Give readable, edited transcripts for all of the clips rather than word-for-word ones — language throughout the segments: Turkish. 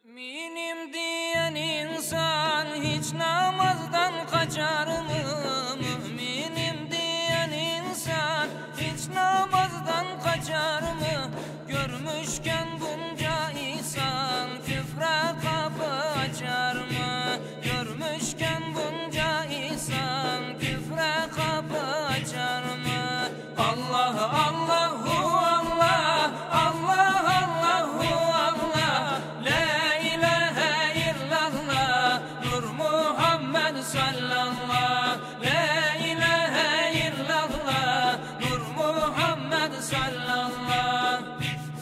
Müminim diyen insan hiç namazdan kaçar mı? Müminim diyen insan hiç namazdan kaçar mı? Görmüşken bunca ihsan küfre kapı açar mı? Görmüşken bunca ihsan küfre kapı açar mı? Allah Allahu Allah Allah Allahu Allah La ilahe illallah Nur Muhammed sallallahu La ilahe illallah Nur Muhammed sallallahu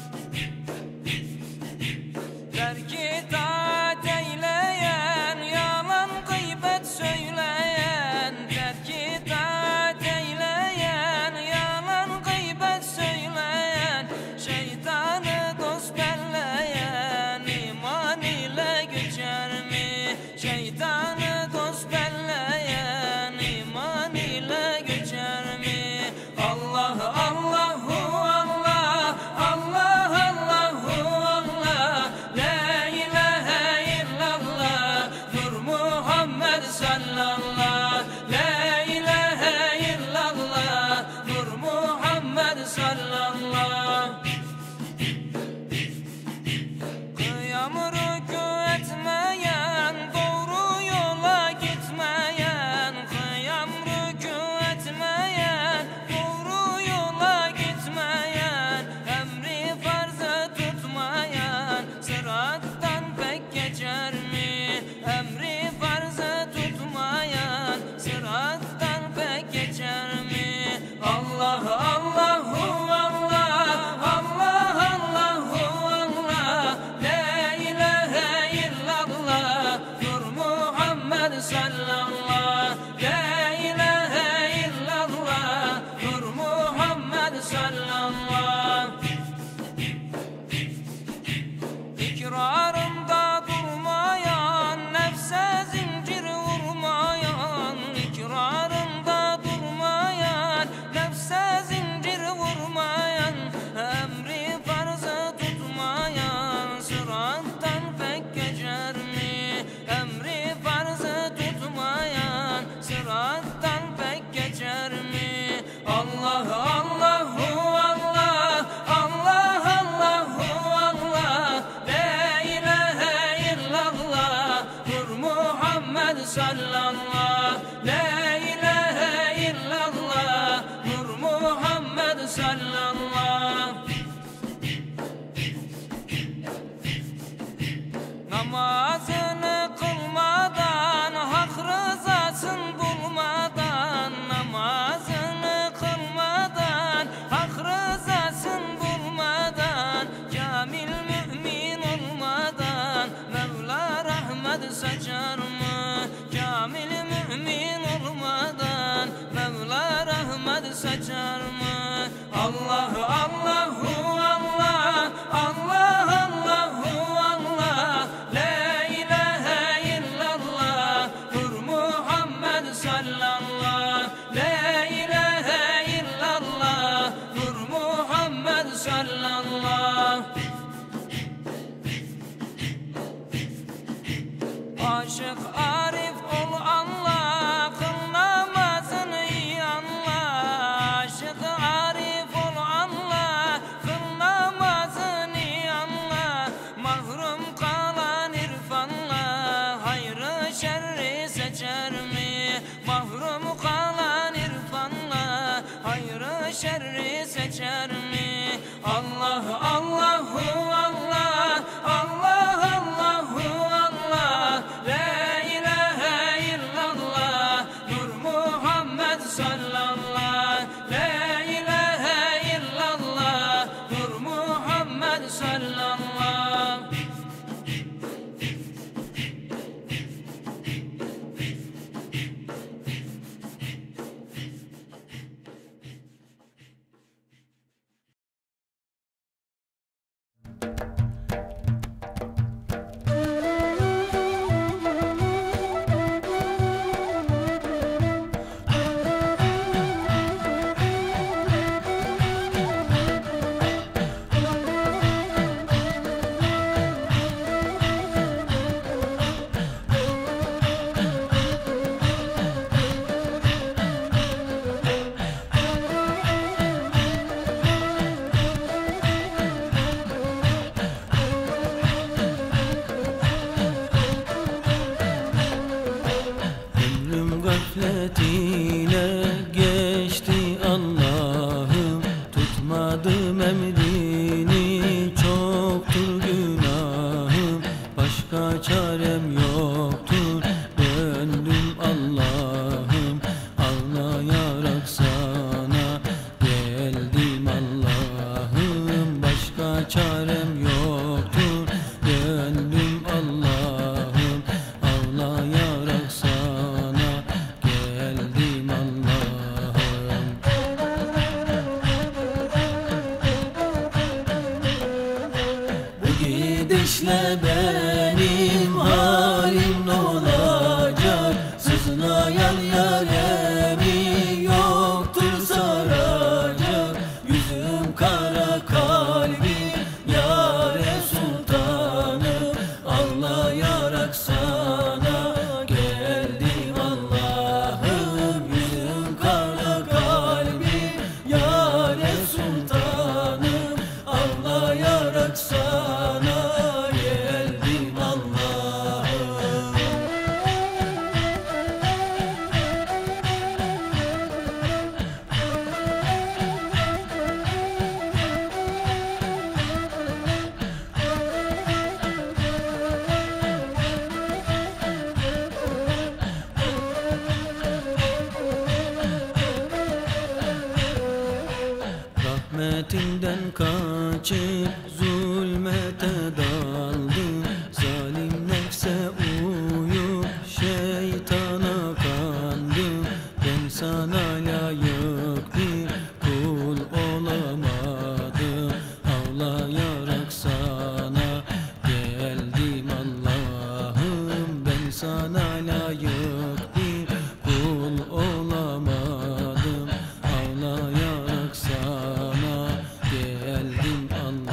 Terk itaat eyleyen yalan gıybet söyleyen Terk itaat eyleyen yalan gıybet söyleyen Şeytanı dost belleyen iman ile geçer mi? Şeytanı dost belleyen iman ile geçer mi? Allah Allahu Allah Allah Allahu Allah La ilahe illallah Nur Muhammed sallallahu La ilahe illallah Nur Muhammed sallallahu Kıyam rükû etmeyen doğru yola gitmeyen Kıyam rükû etmeyen doğru yola gitmeyen Emri farzı tutmayan sırattan pek geçer mi? Emri farzı tutmayan sırattan pek geçer mi? Allah Allahu Allah Allah Allahu Allah La ilahe illallah Nur Muhammed sallallahu La ilahe illallah Nur Muhammed sallallahu İkrarında durmayan nefse zincir vurmayan İkrarında durmayan nefse zincir vurmayan Emri farzı tutmayan sırattan pek geçer mi? Emri farzı tutmayan sırattan pek geçer mi? Allah Allahu Allah Allah Allahu Allah La ilahe illallah Nur Muhammed sallallahu La ilahe illallah Nur Muhammed sallallahu Namazını kılmadan hak rızasını bulmadan Namazını kılmadan hak rızasını bulmadan Kamil mümin olmadan Mevla rahmet saçar mı? Kamil mümin olmadan Mevla rahmet saçar mı? Allah Allahu Allah Allah Allahu Allah La ilahe illallah Nur Muhammed sallallahu La ilahe illallah Nur Muhammed sallallahu Aşık arif ol Allah Kıl namazını iyi anla Aşık arif ol Allah Kıl namazını iyi anla Mahrum kalan irfanla Hayrı şerri seçer mi? Mahrum kalan irfanla Hayrı şerri seçer mi? Allah Allahu Allah Allah Allahu Allah La ilahe illallah Nur Muhammed sallallahu La ilahe illallah Nur Muhammed sallallahu gafletiyle geçti Allah'ım, tutmadım emrini, çoktur günahım, başka çarem yoktur, döndüm Allah'ım, ağlayarak sana geldim Allah'ım, başka çarem yoktur, döndüm Allah'ım, ağlayarak sana geldim Allah'ım. Bu gidişle benim halim ne olacak? Sızlayan yaremi yoktur saracak. Yüzüm kara, kalbim yâre sultanım, ağlayarak sana geldim Allah'ım. Yüzüm kara, kalbim yâre sultanım, ağlayarak sana geldim Allah'ım. Rahmetinden kaçıp zulmete daldım, zalim nefse uyup şeytana kandım. Ben sana layık bir kul olamadım, ağlayarak sana geldim Allah'ım. Ben sana layık bir kul olamadım, ağlayarak sana geldim Allah'ım.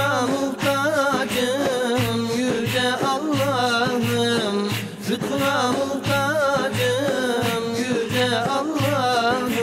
lütfuna muhtacım yüce Allah'ım, lütfuna muhtacım yüce Allah'ım.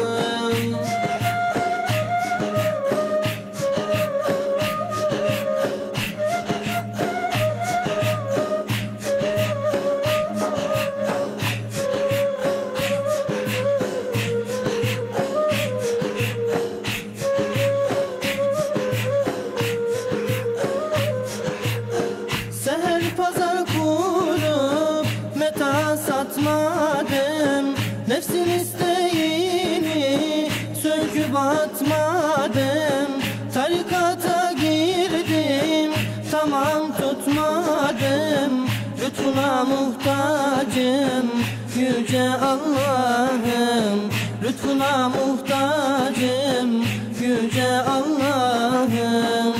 Seher pazar kurup meta satmadım, nefsin isteğini söküp atmadım. Tarikata girdim, tamam tutmadım. Lütfuna muhtacım yüce Allah'ım, lütfuna muhtacım yüce Allah'ım.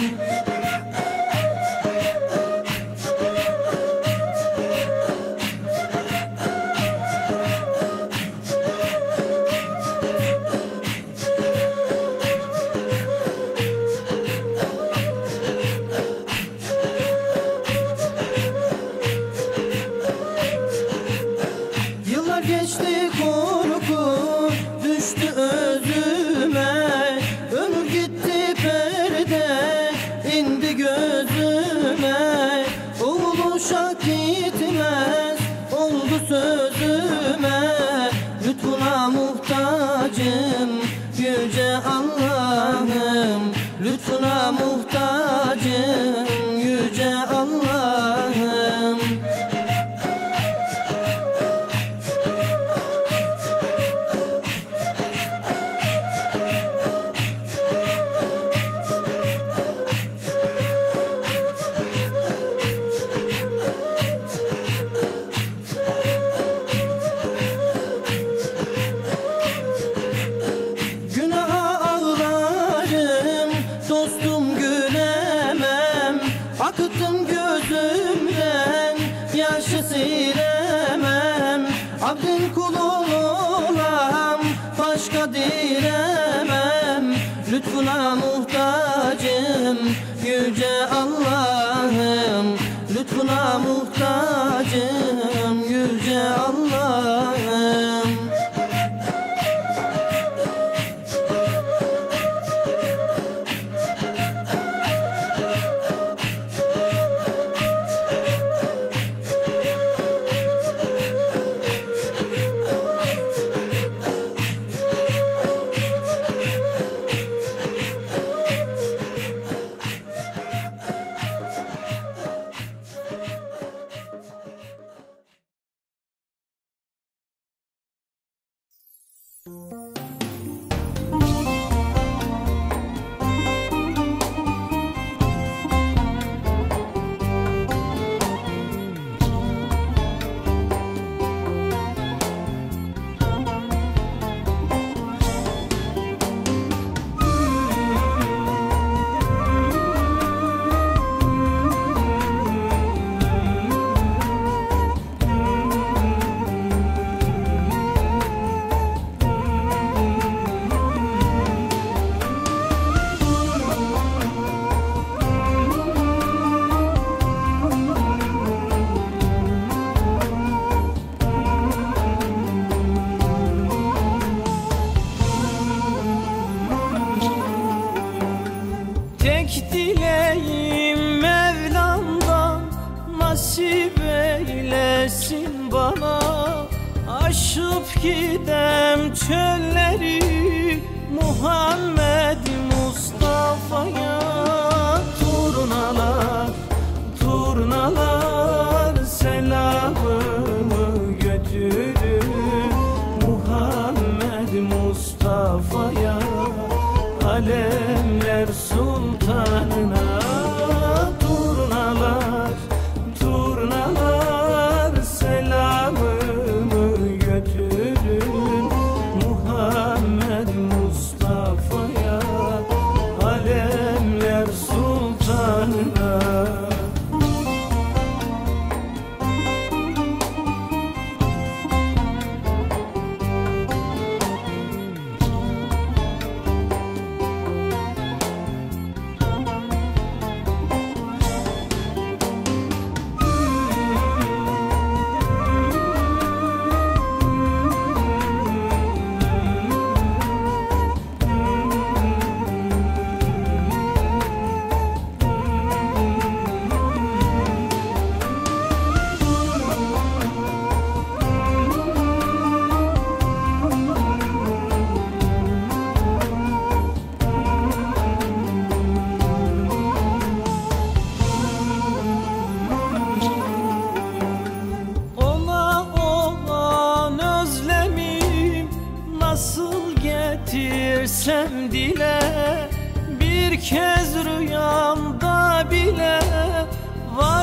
Yıllar geçti korku düştü özüme, ömür gitti perde indi gözüme. Oğul uşak gitmez oldu sözüme, lütfuna muhtacım yüce Allah'ım, lütfuna muhtacım yüce Allah'ım. Günaha ağlarım, dostum gülemem. Akıttım gözümden, yaşı silemem. Abdin kulun olam, başka dilemem. Lütfuna muhtacım yüce Allah'ım, lütfuna muhtacım yüce Allah'ım. Tek dileğim Mevlam'dan nasip eylesin bana. Aşıp gidem çölleri Muhammed Mustafa'ya. Turnalar, turnalar selamımı götürün Muhammed Mustafa'ya. Alemler sultanına. Turnalar, turnalar selamımı götürün Muhammed Mustafa'ya. Alemler sultanına.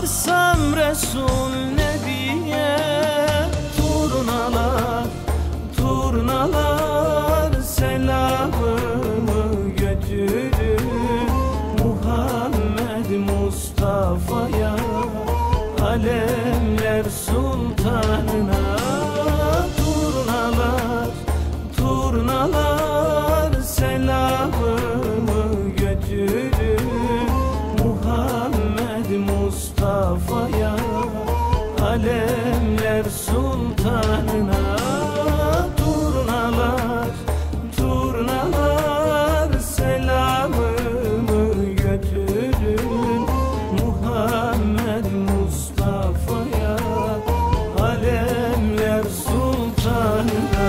varsam Resul Nebiye, turnalar, turnalar selamımı götürün Muhammed Mustafa'ya, alemler sultanına. Turnalar, turnalar selamımı götürün Muhammed Mustafa'ya, alemler sultanına. Turnalar, turnalar selamımı götürün Muhammed Mustafa'ya, alemler sultanına.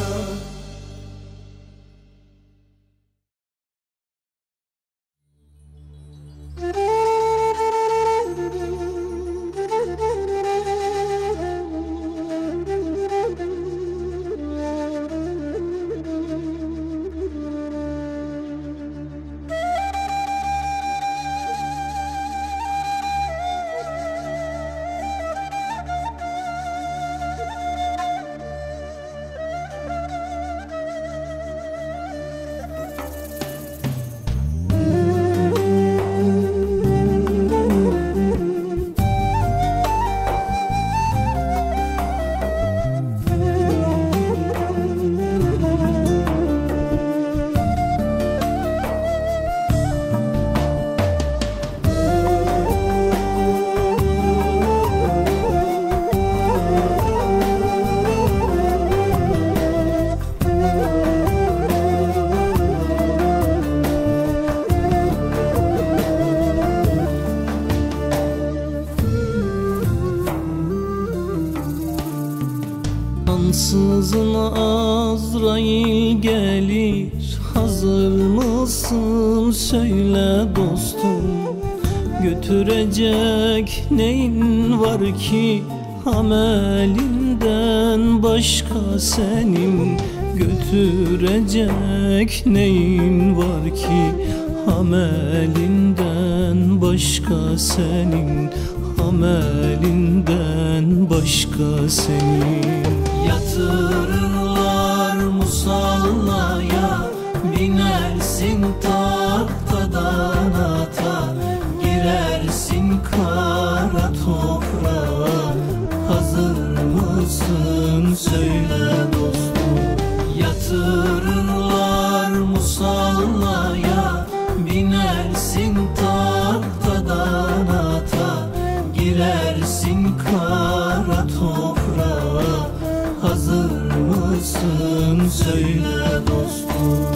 Ansızın Azrail gelir, hazır mısın söyle dostum. Götürecek neyin var ki amelinden başka senin? Götürecek neyin var ki amelinden başka senin? Amelinden başka senin. Yatırırlar musallaya, binersin tahtadan ata, girersin kara toprağa. Hazır mısın söyle dostum. Yatırırlar musallaya, binersin tahtadan ata, girersin kara toprağa. Hazır mısın söyle dostum.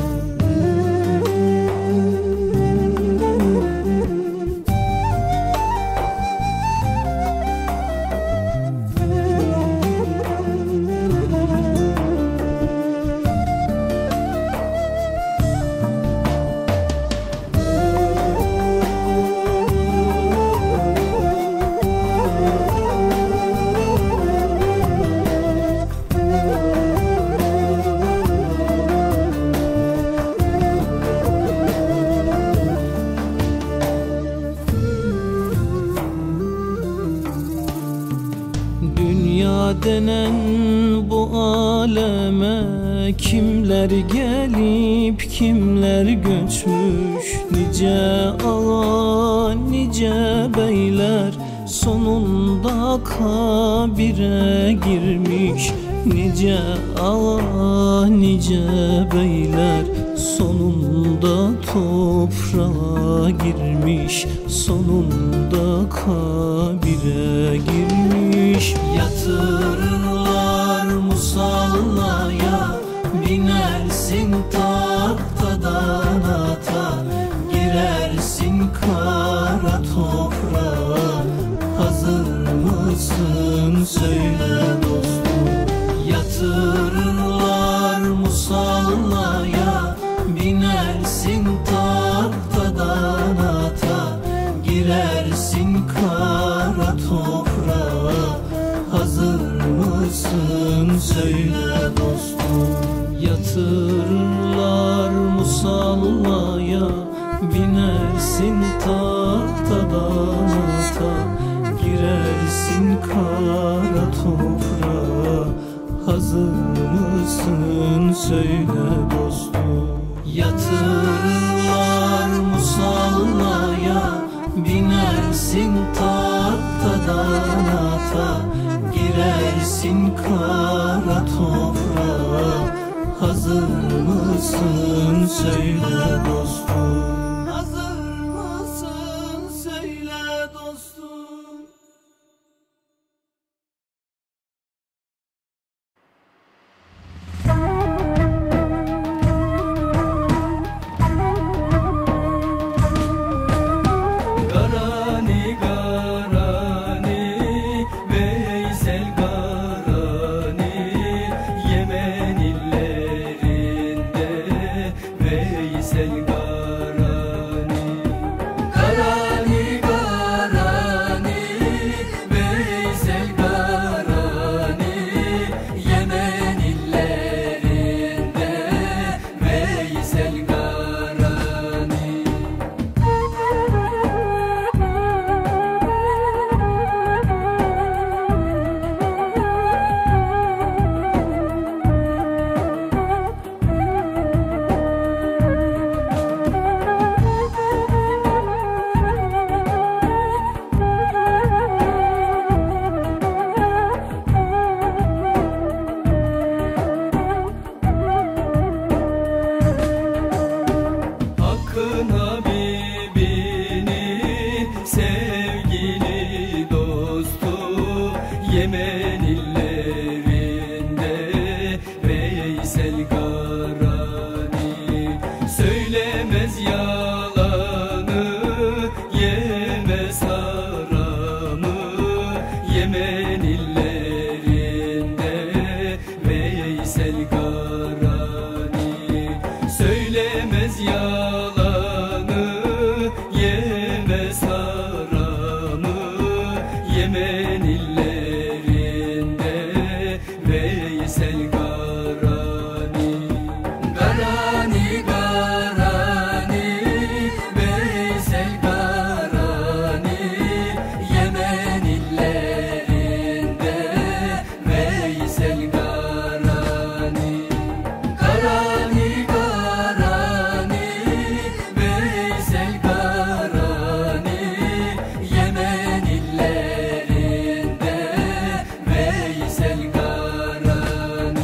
Denen bu aleme kimler gelip kimler göçmüş? Nice ağa nice beyler sonunda kabire girmiş. Nice ağa nice beyler sonunda toprağa girmiş. Sonunda kabire girmiş. Yatırırlar musallaya, binersin tahtadan ata, girersin kara toprağa. Hazır mısın söyle dostum. Yatırırlar musallaya, binersin tahtadan ata, girersin kara toprağa. Hazır mısın söyle dostum. Yatırırlar musallaya, binersin tahtadan ata, söyle dostum. Yatırırlar musallaya, binersin tahtadan ata, girersin kara toprağa. Hazır mısın söyle dostum. Hazır mısın söyle dostum. Garani garani Veysel garani, Yemen illerinde Veysel garani. Garani garani Veysel garani, Yemen illerinde Veysel garani. Hakkın Habibinin sevgili dostu, Yemen illerinde Veysel garani. Söylemez yalanı, yemez haramı, Yemen illerinde Veysel garani. Söylemez yalanı, yemez haramı, Yemen illerinde Veysel garani. Garani garani Veysel garani, Yemen illerinde Veysel garani. Garani garani Veysel garani, Yemen illerinde Veysel garani.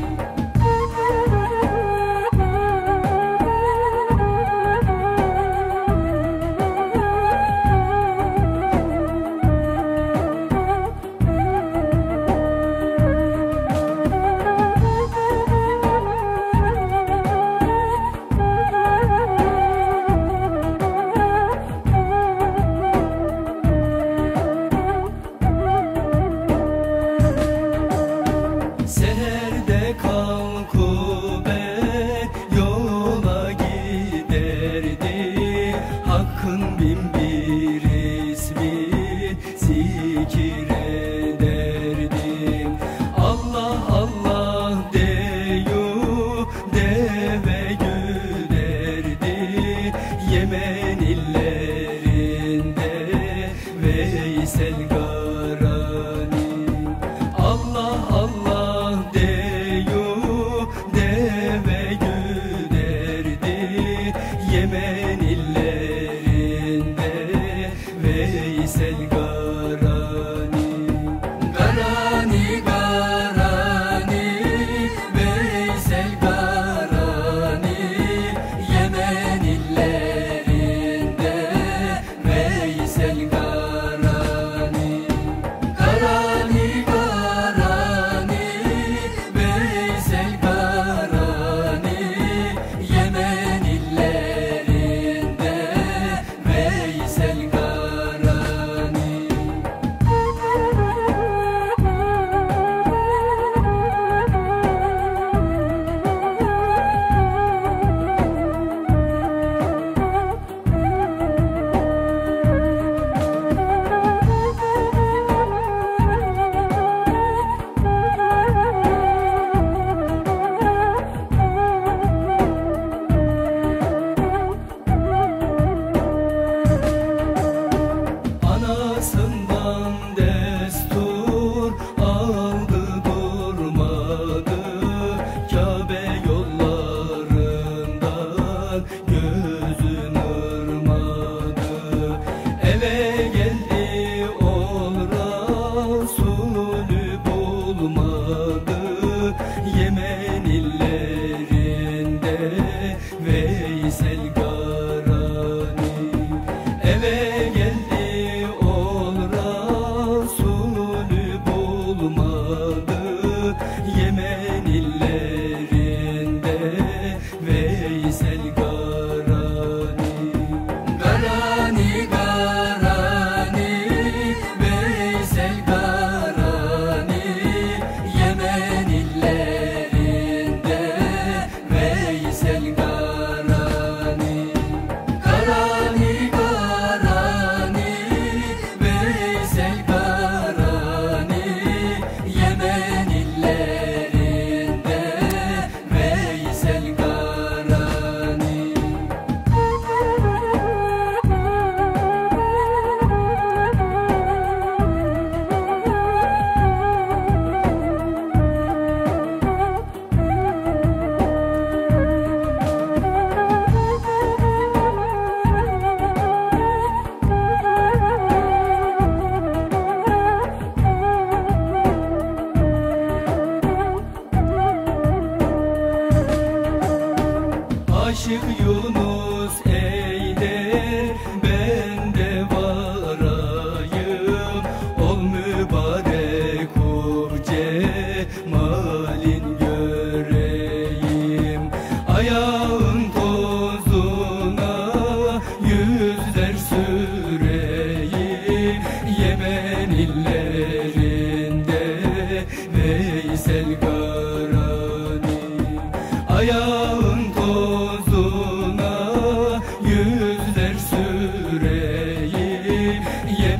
Seherde kalkıp yola giderdi, Hakkın bin bir ismi zikir ederdim. Allah Allah deyu deve güderdi, Yemen illerinde Veysel garani. Allah Allah deyu deve güderdi, Yemen illerinde Veysel garani. Garani garani Veysel garani, Yemen illerinde Veysel garani. Garani garani Veysel garani, Yemen illerinde Veysel garani. Anasından destur aldı durmadı, Kabe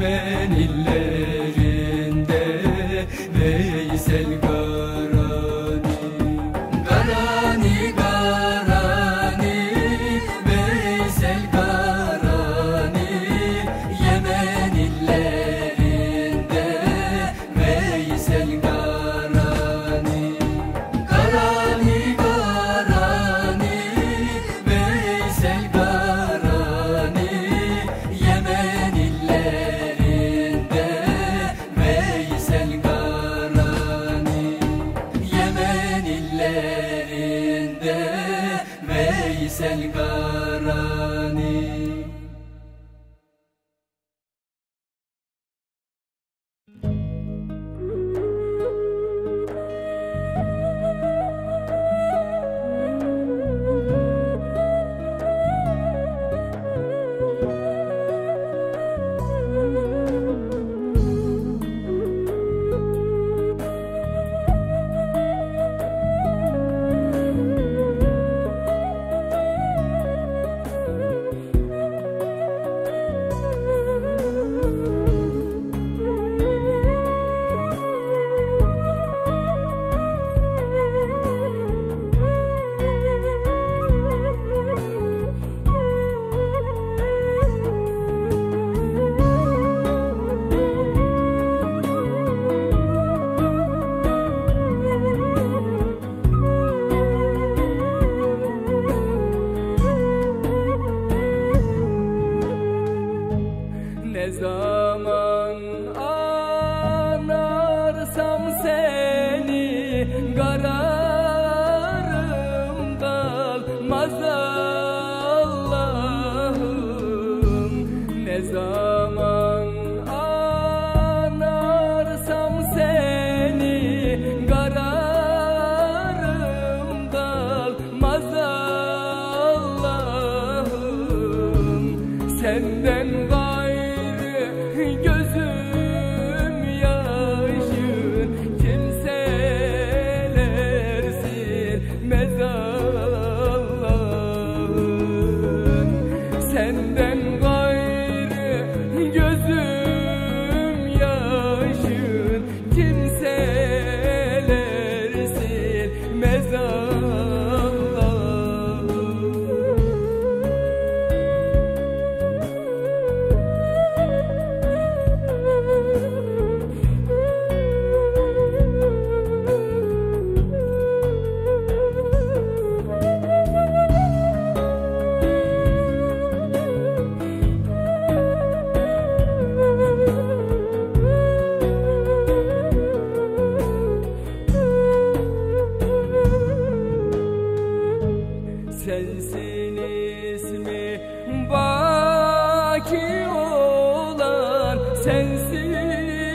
Yemen illerinde Veysel Karani. Karani, Karani, Veysel Karani. Yemen illerinde Veysel Karani. Karani, Karani, Veysel Karani. Yemen illerinde Veysel Karani. Yemen illerinde Veysel Karani. Ne zaman anarsam seni kararım kalmaz Allah'ım. Ne zaman anarsam seni kararım kalmaz Allah'ım. Senden gözüm yaşın kimseler silmez Allah'ım. Senden gayrı gözüm yaşın kimseler silmez Sensin ismi baki olan, sensin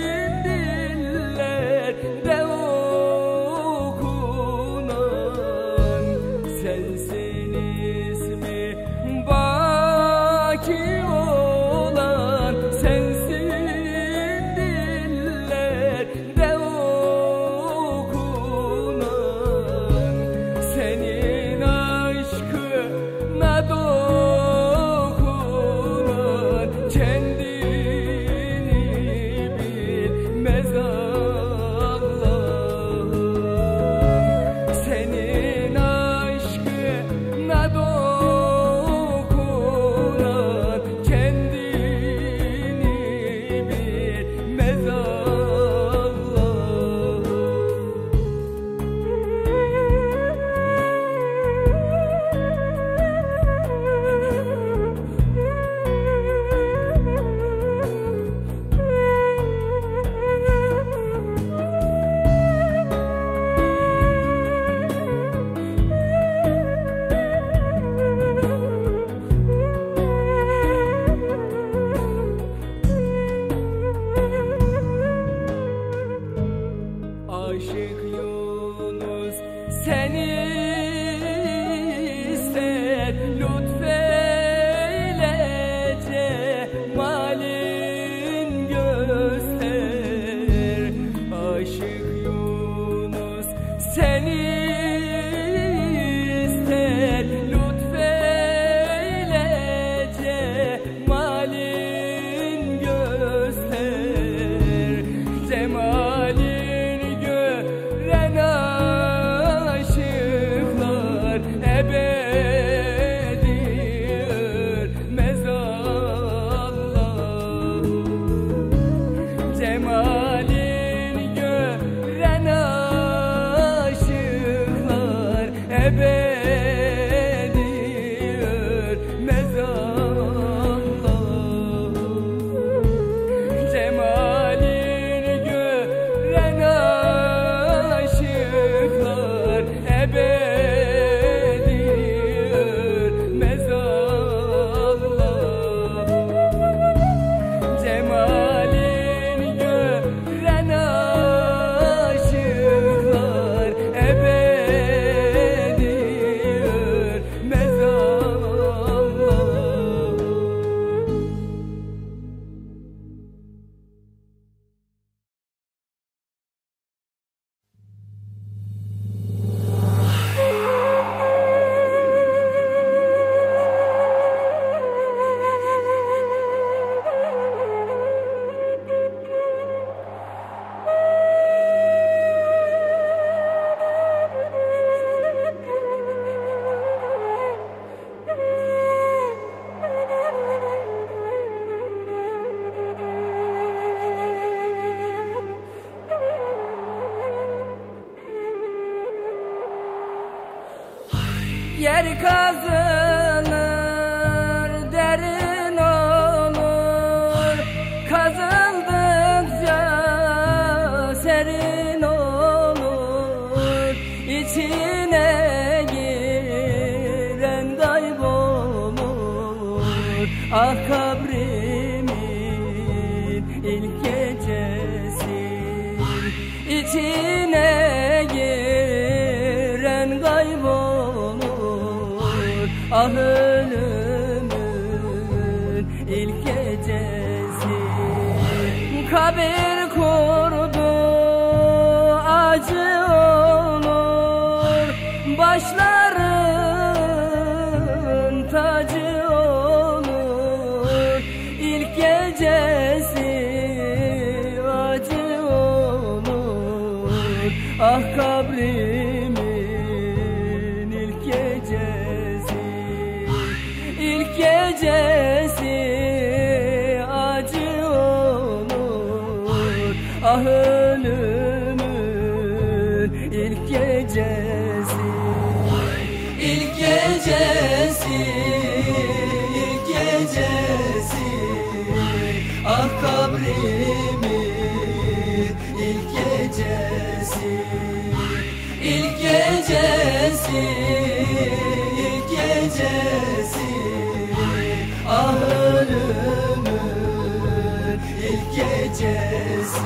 dillerde okunan. Sensin ismi baki olan, sensin dillerde okunan. Senin aşkına dokunan kendini Yer kazılır, derin olur, kazıldıkça serin olur. İçine giren kaybolur. Ah kabrimin ilk gecesi, İçine giren kaybolur. Ah ölümün ilk gecesi. Kabir kurdu acı olur, başların tacı olur. İlk gecesi acı olur. Ah kabrimin ilk gecesi, ilk gecesi acı olur. Ah ölümün ilk gecesi, ilk gecesi, ilk gecesi. Ah kabrimin ilk gecesi, ilk gecesi, ilk gecesi. Ah ölümün ilk gecesi.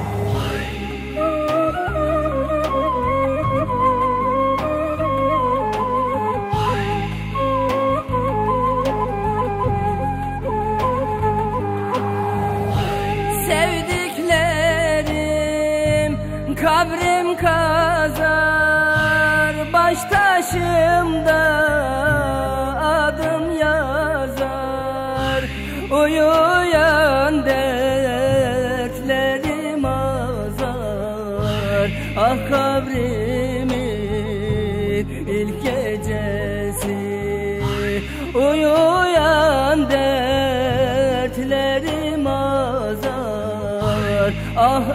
Sevdiklerim kabrim kazar, baş taşımda adım yazar. Uyuyan dertlerim azar. Ah kabrimin ilk gecesi, uyuyan dertlerim azar. Ah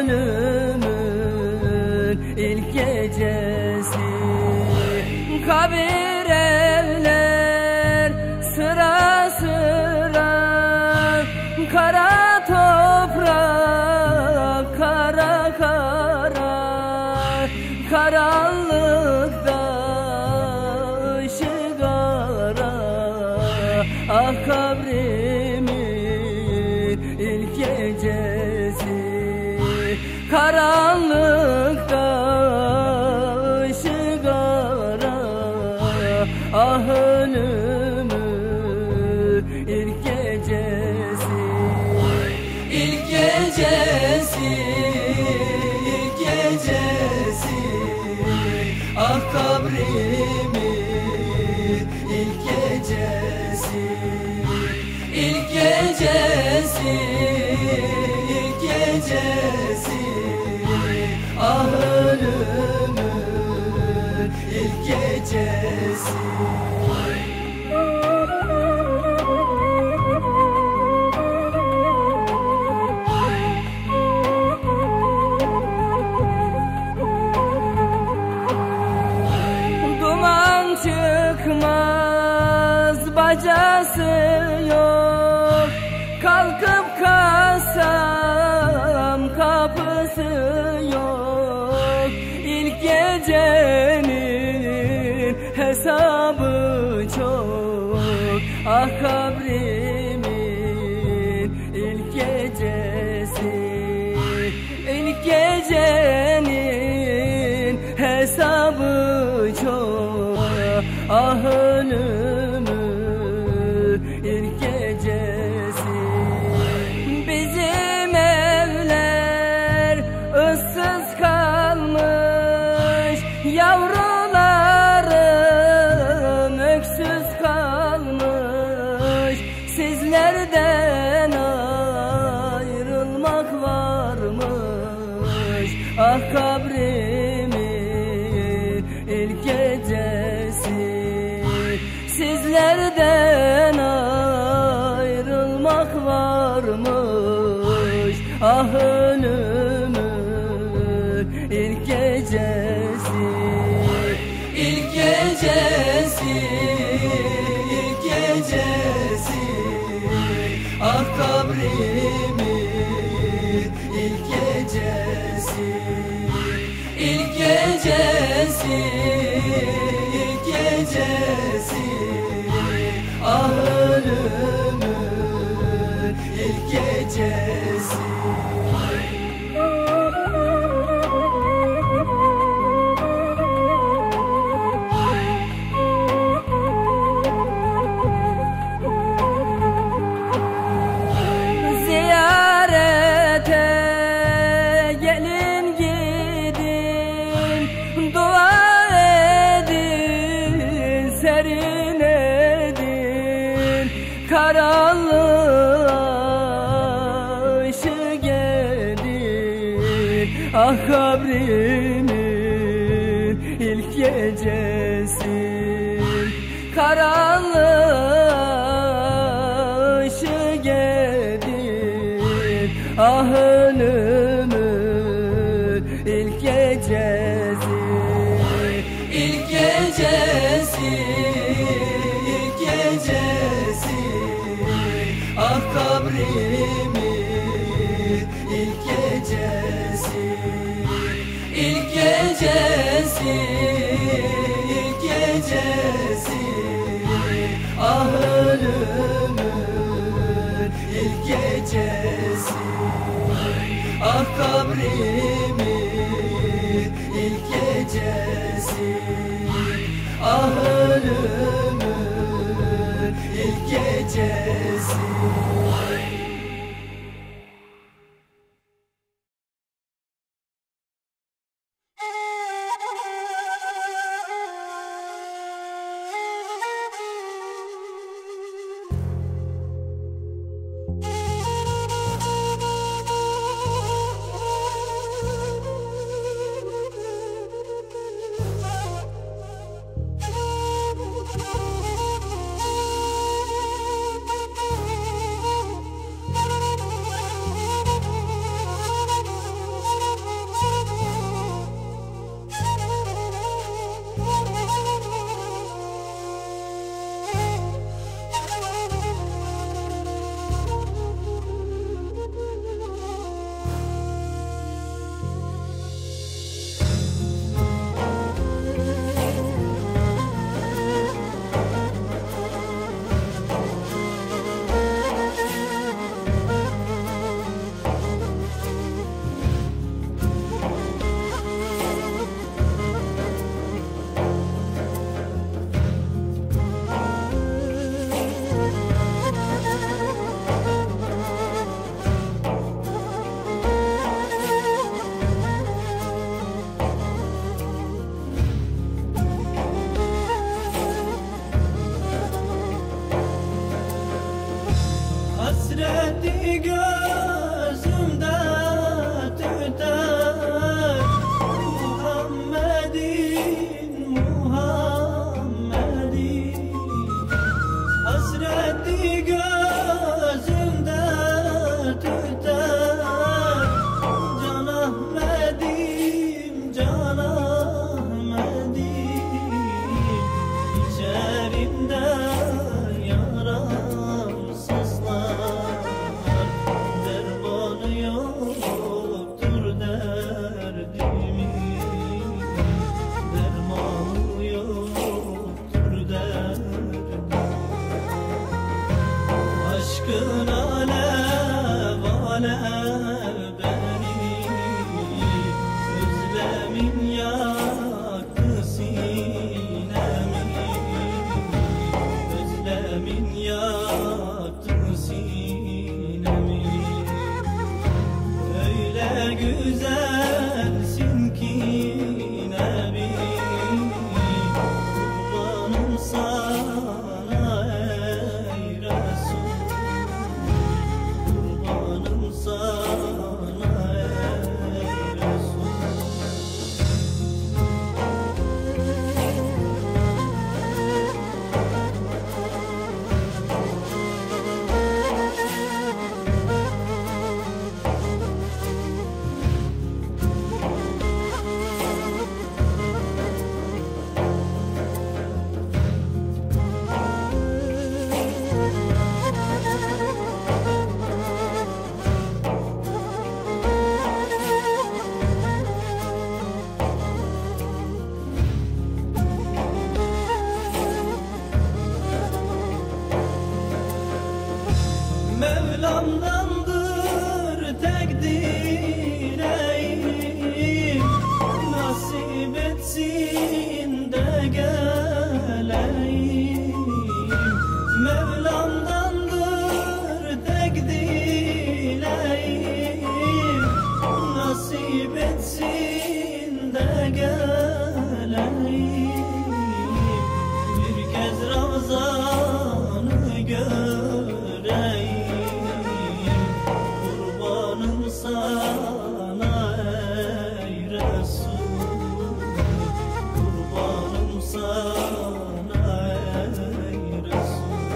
ölümün ilk gecesi. Kabir evler sıra sıra, kara toprak kara kara. Karanlıkta ışık ara. Ah kabrimin ilk gecesi. Karanlıkta ışık ara. Ah ölümün ilk gecesi, ilk gecesi, ilk gecesi. Ah kabrimin ilk gecesi, ilk gecesi, ilk gecesi. Ah ölümün ilk gecesi. Duman çıkmaz, bacası yok, kalkıp kalksam kapısı yok. İlk gecenin hesabı çok. Ah kabrimin ilk gecesi, ilk gecenin hesabı çok. Ah ölümün ilk gecesi. Bizim evler ıssız kalmış, yavrularım öksüz kalmış. Sizlerden ayrılmak varmış. Ah kabrimin ilk gecesi. Sizlerden ayrılmak varmış. Ah ölümün ilk gecesi, ilk gecesi, gecesi, ilk gecesi, ah ölümün ilk gecesi. Karanlığa ışık gelir, ah kabrimin ilk gecesi. Karanlığa ışık gelir, ah ölümün ilk gecesi. İlk gecesi, ilk gecesi, ah kabrimin ilk gecesi. İlk gecesi, ilk gecesi, ah ölümün ilk gecesi. Ah kabrimin ilk gecesi, ah ölümün ilk gecesi. Hasreti gözümde tüter, Muhammed'in, Muhammed'in. Hasreti gözümde tüter, Can Ahmet'im, Can Ahmet'im. İçerimde yaram sızlar, dermanı yoktur derdimin, dermanı yoktur derdim. Aşkın alev alev beni, özlemin yaktı sinemi, özlemin yaktı sinemi. Öyle güzelsin ki Nebi, kurbanım sana ey Resul, kurbanım sana ey Resul. sana ey Resul, kurbanım sana ey Resul.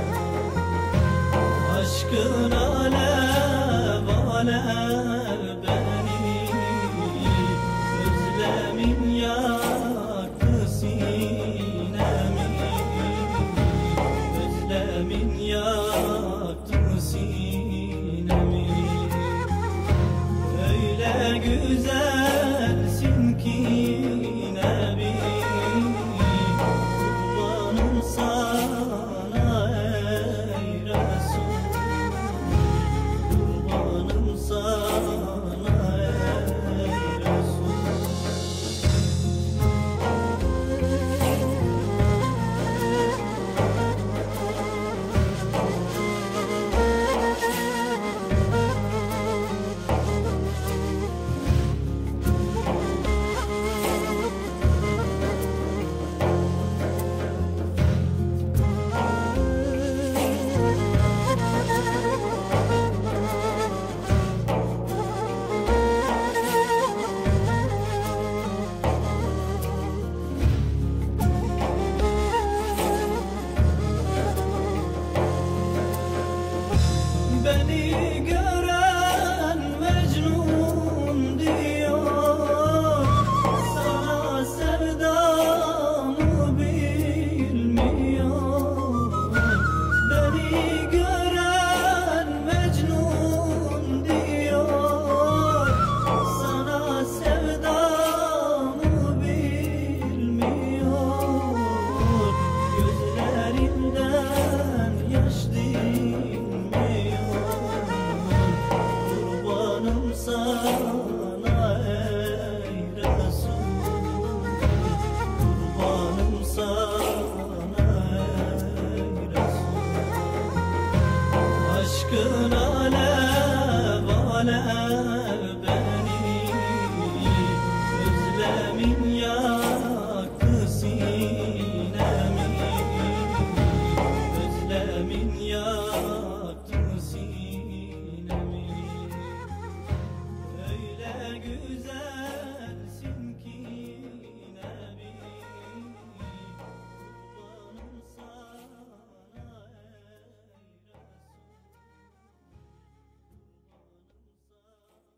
Aşkın alev alev beni, özlemin yaktı sinemi, özlemin yaktı sinemi. Öyle güzelsin ki Nebi, kurbanım sana ey Resul, kurbanım sana ey Resul. Beni gören Mecnun diyor, sana sevdamı bilmiyor. Beni gören Mecnun diyor, sana sevdamı bilmiyor. Gözlerimden yaş dinmiyor. Kurbanım sana ey Resul, kurbanım sana ey Resul. Aşkın alev alev beni, özlemin yaktı sinemi, özlemin yaktı sinemi. Öyle güzelsin ki Nebi, kurbanım sana ey Resul, kurbanım sana.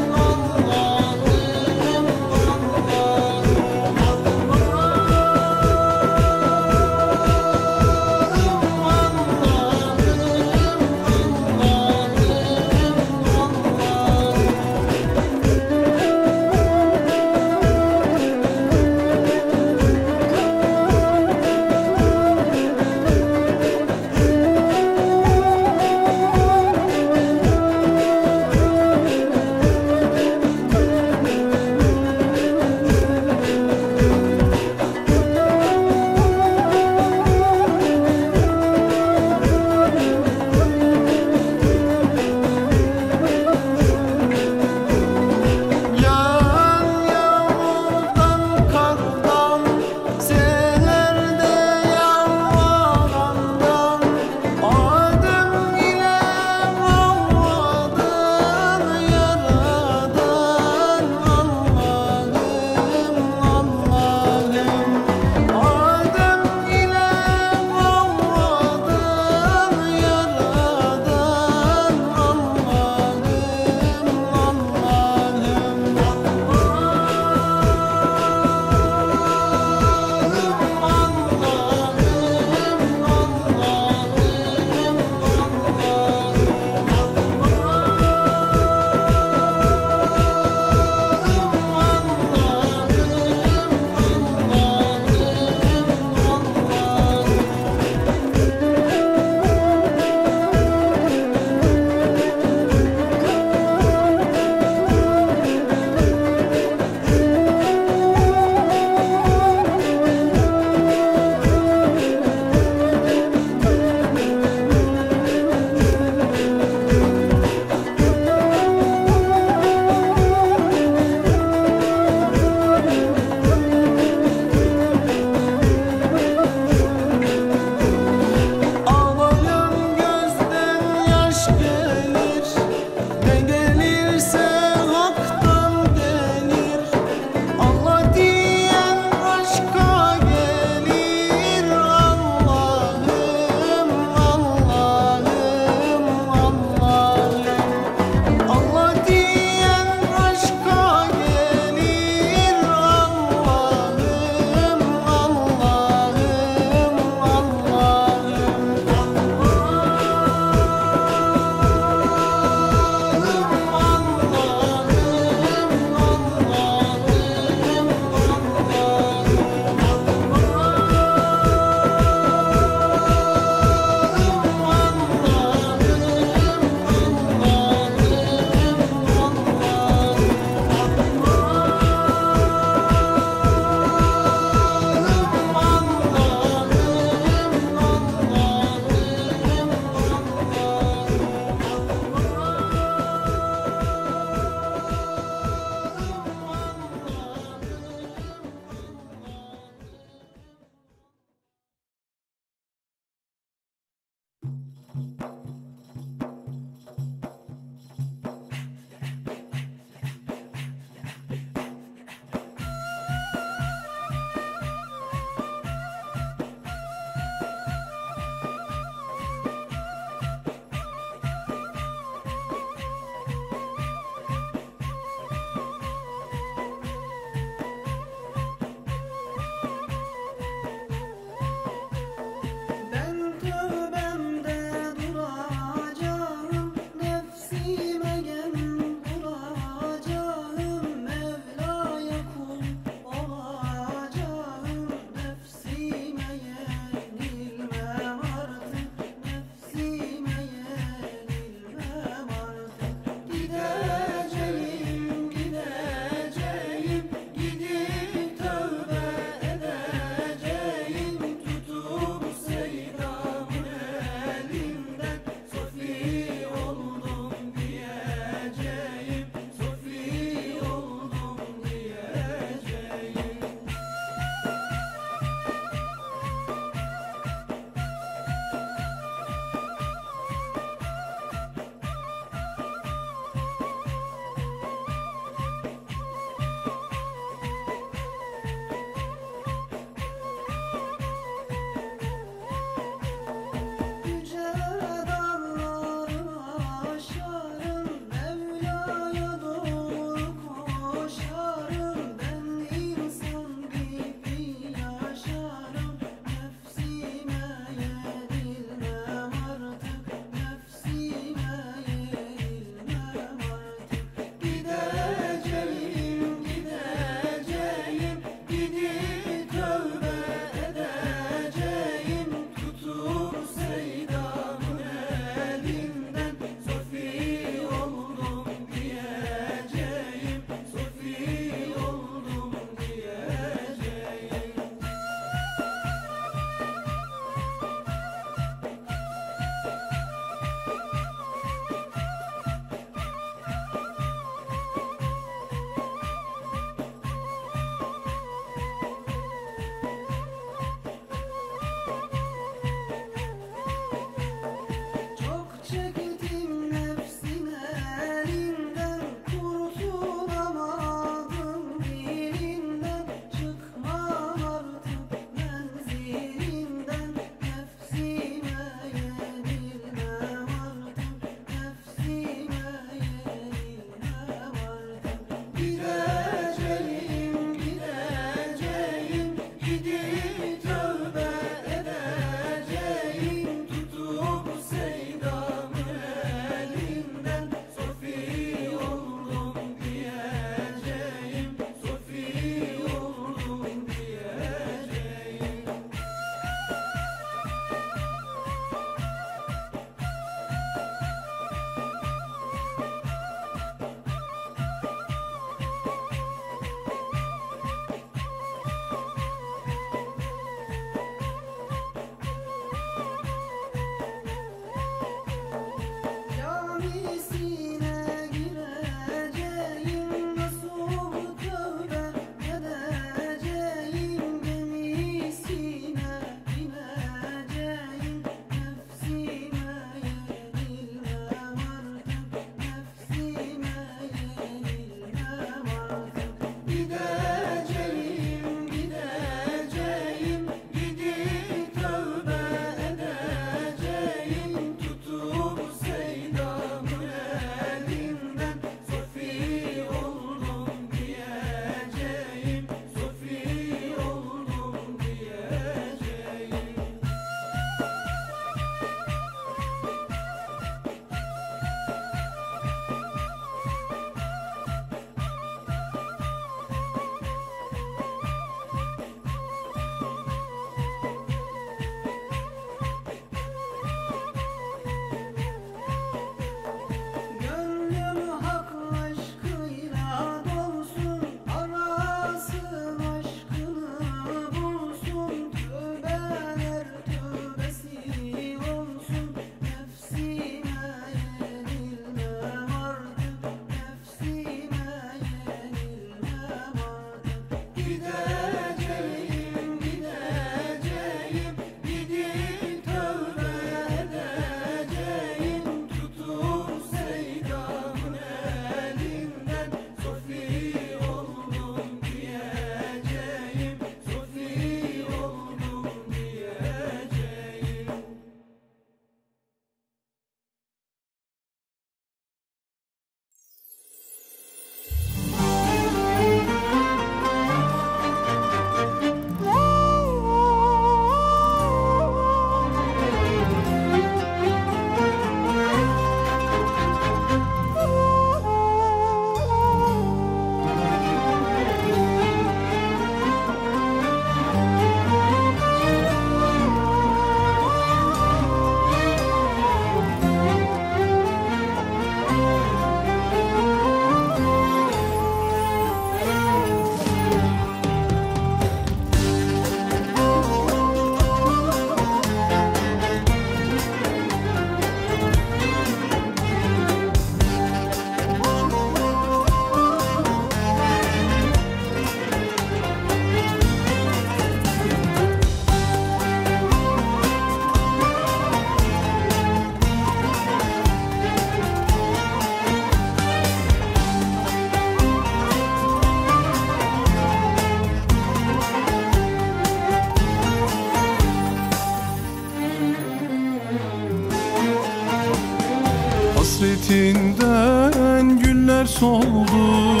Hasretinden güller soldu,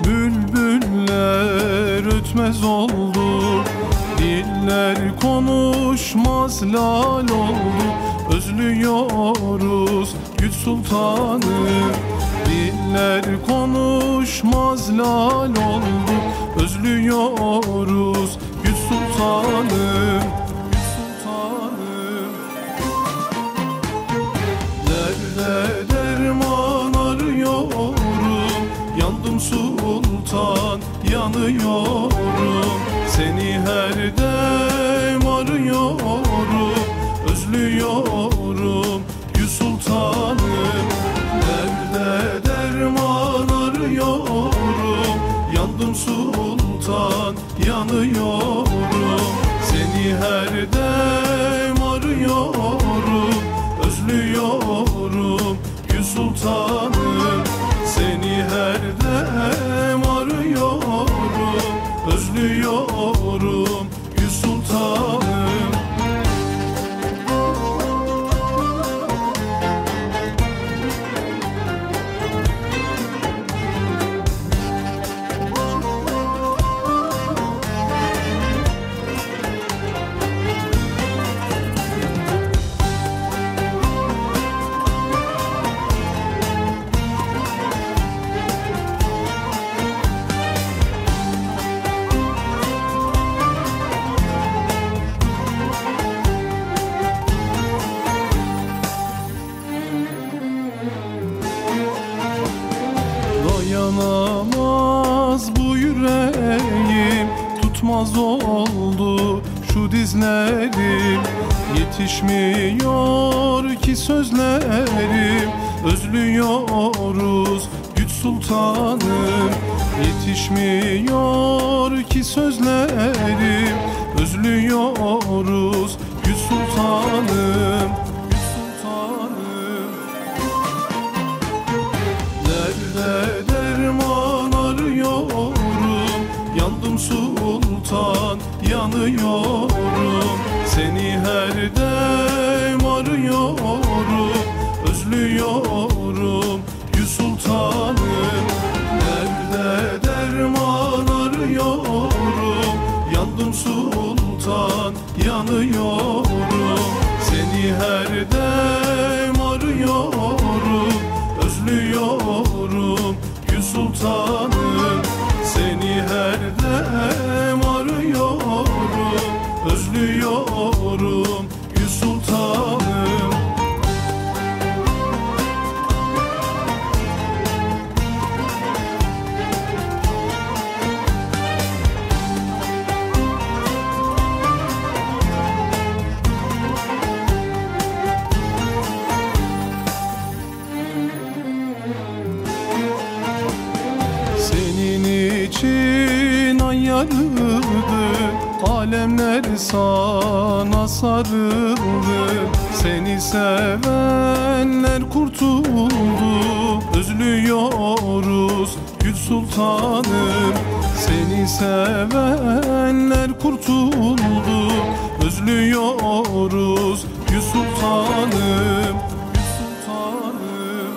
bülbüller ötmez oldu. Diller konuşmaz lal oldu, özlüyoruz güç sultanı. Diller konuşmaz lal oldu, özlüyoruz güç sultanı. Güç sultanım. Derde derman arıyorum, yandım sultan yanıyorum. Seni her dem arıyorum, özlüyorum yüz sultanım. Derde derman arıyorum, yandım sultan yanıyorum. Seni her dem arıyorum, özlüyorum yüz sultanım. Seni her dem arıyorum, özlüyorum yüz sultanım. Dayanamaz bu yüreğim, tutmaz oldu şu dizlerim. Yetişmiyor ki sözlerim, özlüyoruz güç sultanım. Yetişmiyor ki sözlerim, özlüyoruz güç sultanım. Güç sultanım. Derde derman arıyorum, yandım sultan yanıyorum. Seni her dem arıyorum, özlüyorum yüz sultanım. Derde derman arıyorum, yandım sultan yanıyorum. Seni her dem arıyorum, özlüyorum yüz sultanım. Seni her dem arıyorum, özlüyorum yüz sultanım. Senin için ay yarıldı, alemler sana sarıldı. Seni sevenler kurtuldu, özlüyoruz güç sultanım. Seni sevenler kurtuldu, özlüyoruz güç sultanım. Güç sultanım.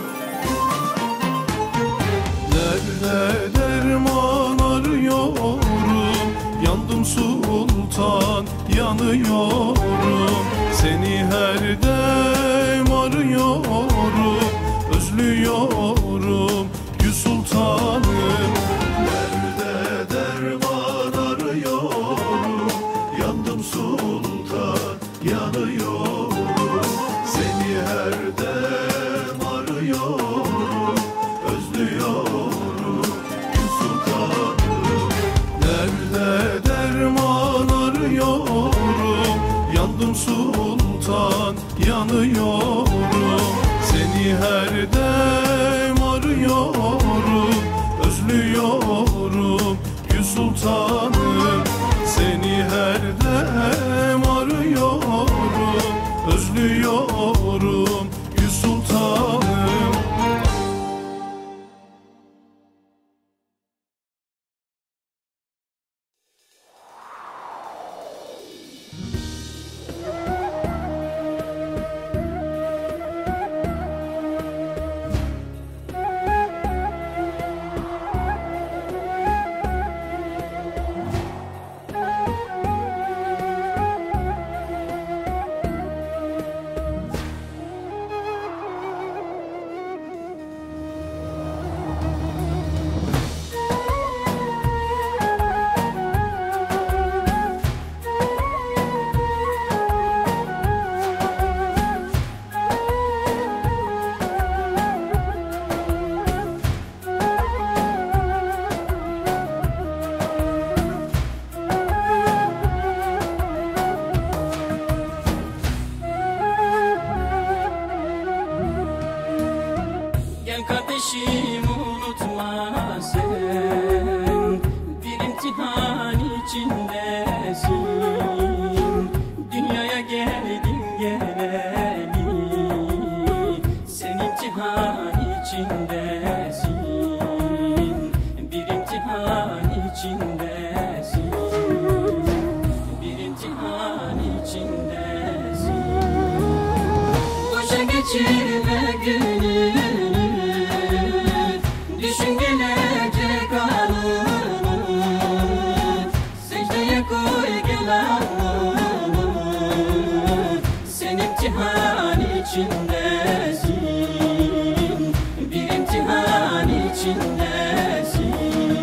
Derde derman arıyorum, yandım sultan yanıyorum. Seni her dem arıyorum, özlüyorum yüz sultanım. Derde derman arıyorum, yandım sultan yanıyorum. Seni her dem arıyorum, özlüyorum yüz sultanım. Derde derman arıyorum, yandım sultan yanıyorum. Seni her dem arıyorum, özlüyorum yüz sultanım. Seni her dem arıyorum, özlüyorum yüz sultanım. içindesin, bir imtihan içindesin. Boşa geçirme gününü, düşün gelecek anını, secdeye koy gel Allah'ını. Sen imtihan içindesin, bir imtihan içindesin.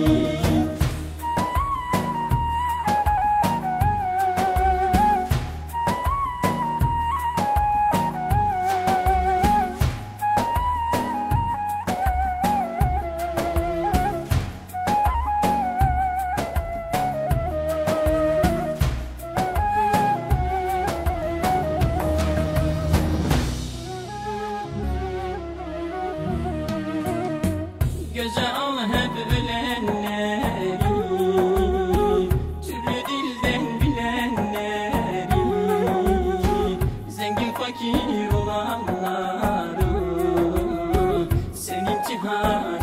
Göze al hep ölenleri, türlü dilden bilenleri, zengin fakir olanları. Sen imtihan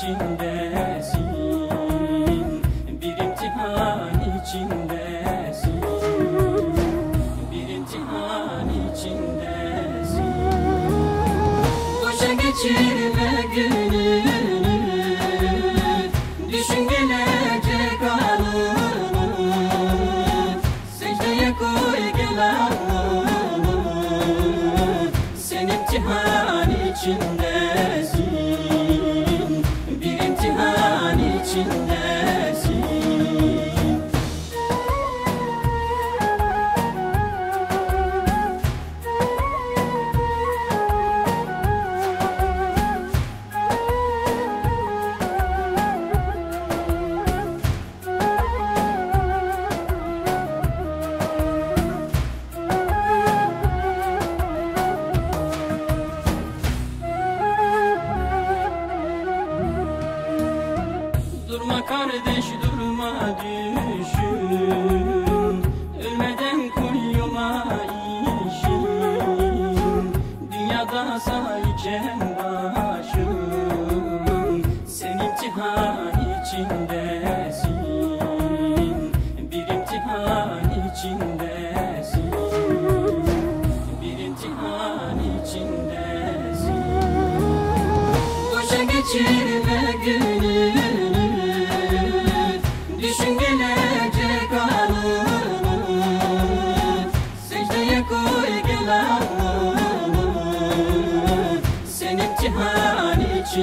içindesin, bir imtihan içindesin, bir imtihan içindesin. Boşa geçirme gününü, düşün gelecek anını, secdeye koy gel Allah'ını. Sen imtihan içindesin, bir imtihan içindesin. Durma kardeş durma düşün, ölmeden koy yola işin. Dünyada sayken başın, sen imtihan içindesin, bir imtihan içindesin, bir imtihan içindesin. Boşa geçirme gününü, düşün gelecek anını, secdeye koy gel Allah'ını. Sen imtihan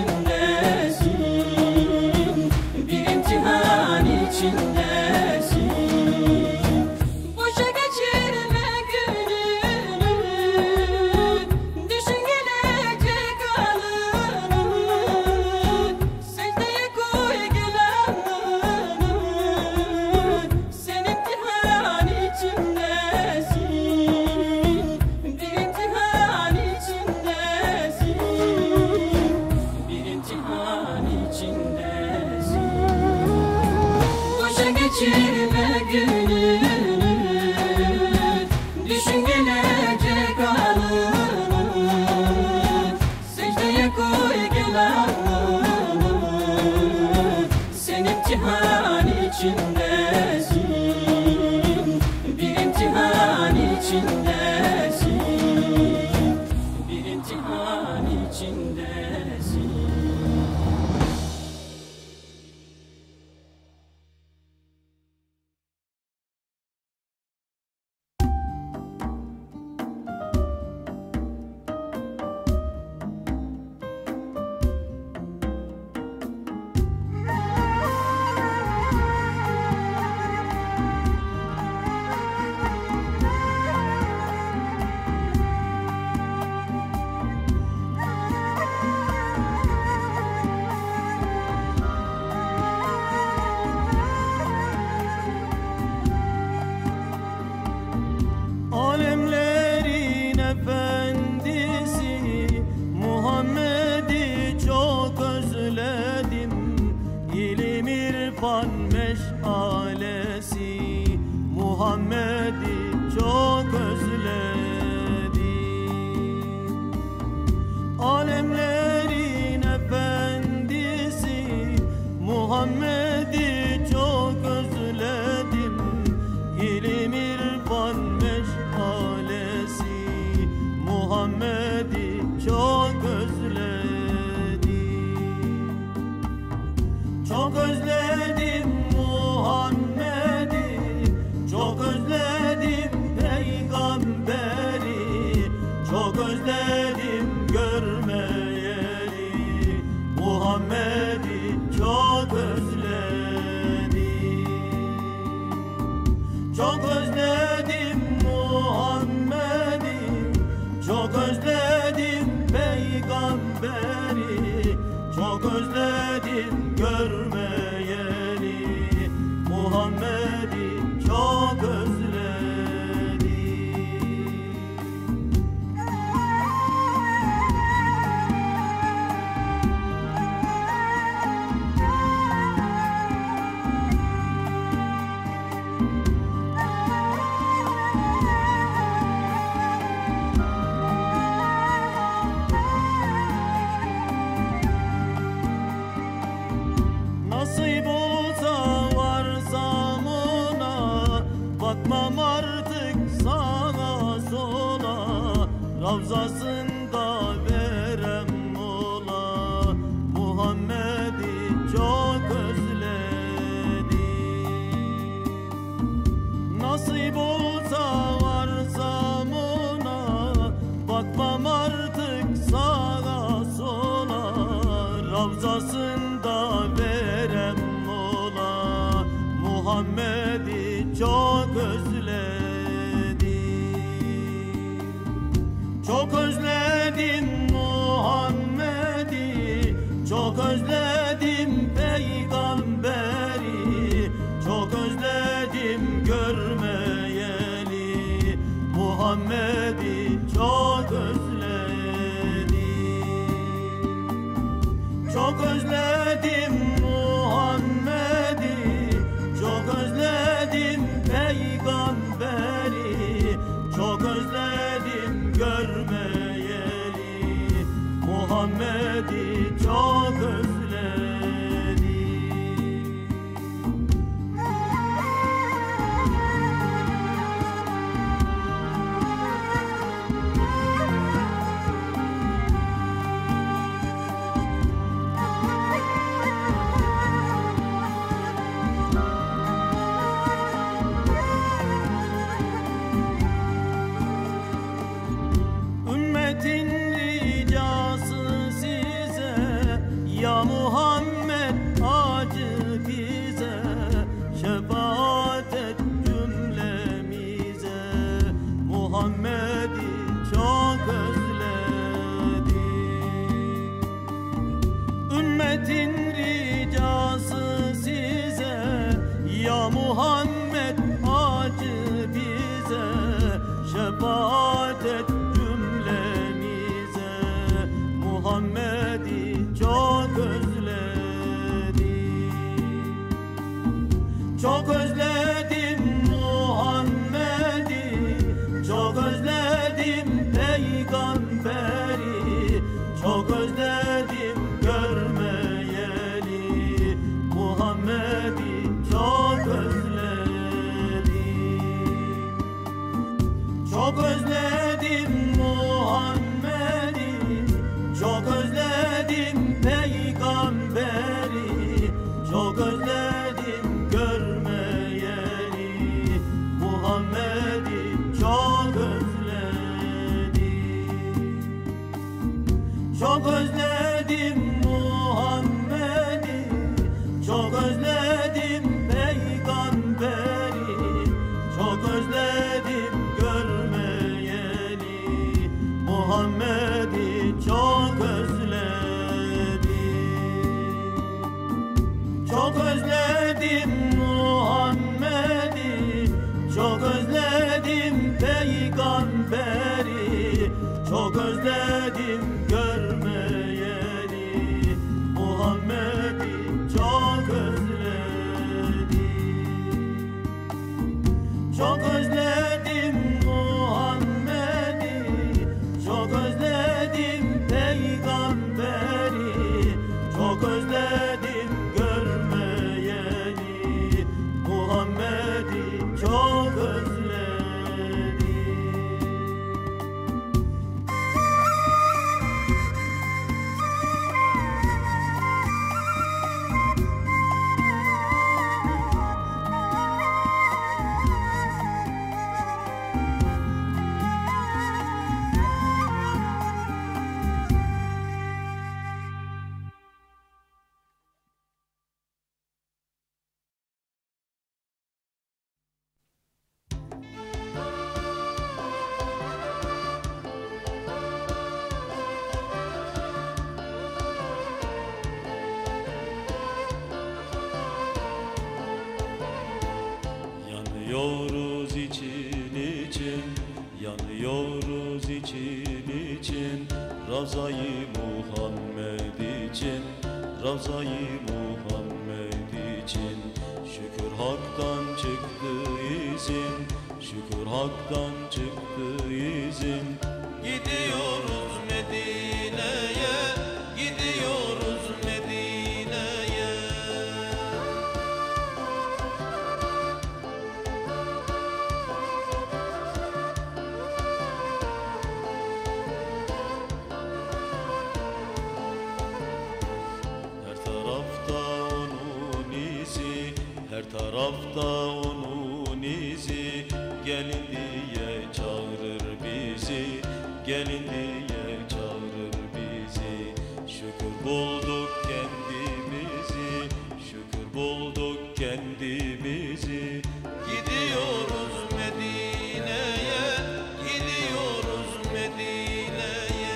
içindesin, bir imtihan içindesin. Boşa geçirme gününü, düşün gelecek anını, secdeye koy gel Allah'ını. Sen imtihan içindesin, bir imtihan içindesin, bir imtihan içindesin. Boşa geçirme gününü, düşün gelecek anını, secdeye koy gel Allah'ını. Sen imtihan içindesin, bir imtihan içindesin, bir imtihan içindesin. Alemlerin efendisi Muhammed'i çok özledim. İlim irfan meşalesi Muhammed'i çok özledim. Alemlerin efendisi Muhammed'i çok Çok özledim Muhammed'i, çok özledim peygamberi, çok özledim görmeyeli Muhammed'i, çok özledim. Nasip olsa varsam ona, bakmam artık sağa sola, Ravzasında verem ola Muhammed'i, çok özledim. Nasip olsa varsam ona, bakmam artık sağa sola, Ravzasında verem ola Muhammed'i, çok özledim. Çok özledim Muhammed'i, çok özledim peygamberi, çok özledim görmeyeli Muhammed'i, çok özledim. Çok özledim Muhammed'i, çok özledim peygamberi, çok özledim görmeyeli Muhammed'i, çok özledim. Ümmetin ricası size, ya Muhammed acı bize, şefaat et cümlemize Muhammed'i, çok özledim. Ümmetin ricası size, ya Muhammed acı bize, şefaat et cümlemize Muhammed'i, çok özledim. Çok özledim Muhammed'i, çok özledim peygamberi, çok özledim görmeyeli Muhammed'i, çok özledim. Çok özledim Muhammed'i, çok özledim peygamberi, çok özledim görmeyeli Muhammed'i, çok özledim. Çok özledim Muhammed'i, çok özledim peygamberi, çok özledim görmeyeli Yanıyoruz için için, yanıyoruz için için, Ravza-i Muhammed için, Ravza-i Muhammed için. Şükür Hak'tan çıktı izin, şükür Hak'tan çıktı izin. Gidiyoruz Medine'ye, gidiyoruz Medine'ye. Her tarafta onun izi, her tarafta onun izi. Gelin diye çağırır bizi, gelin diye çağırır bizi. Şükür bulduk kendimizi, şükür bulduk kendimizi. Gidiyoruz Medine'ye, gidiyoruz Medine'ye.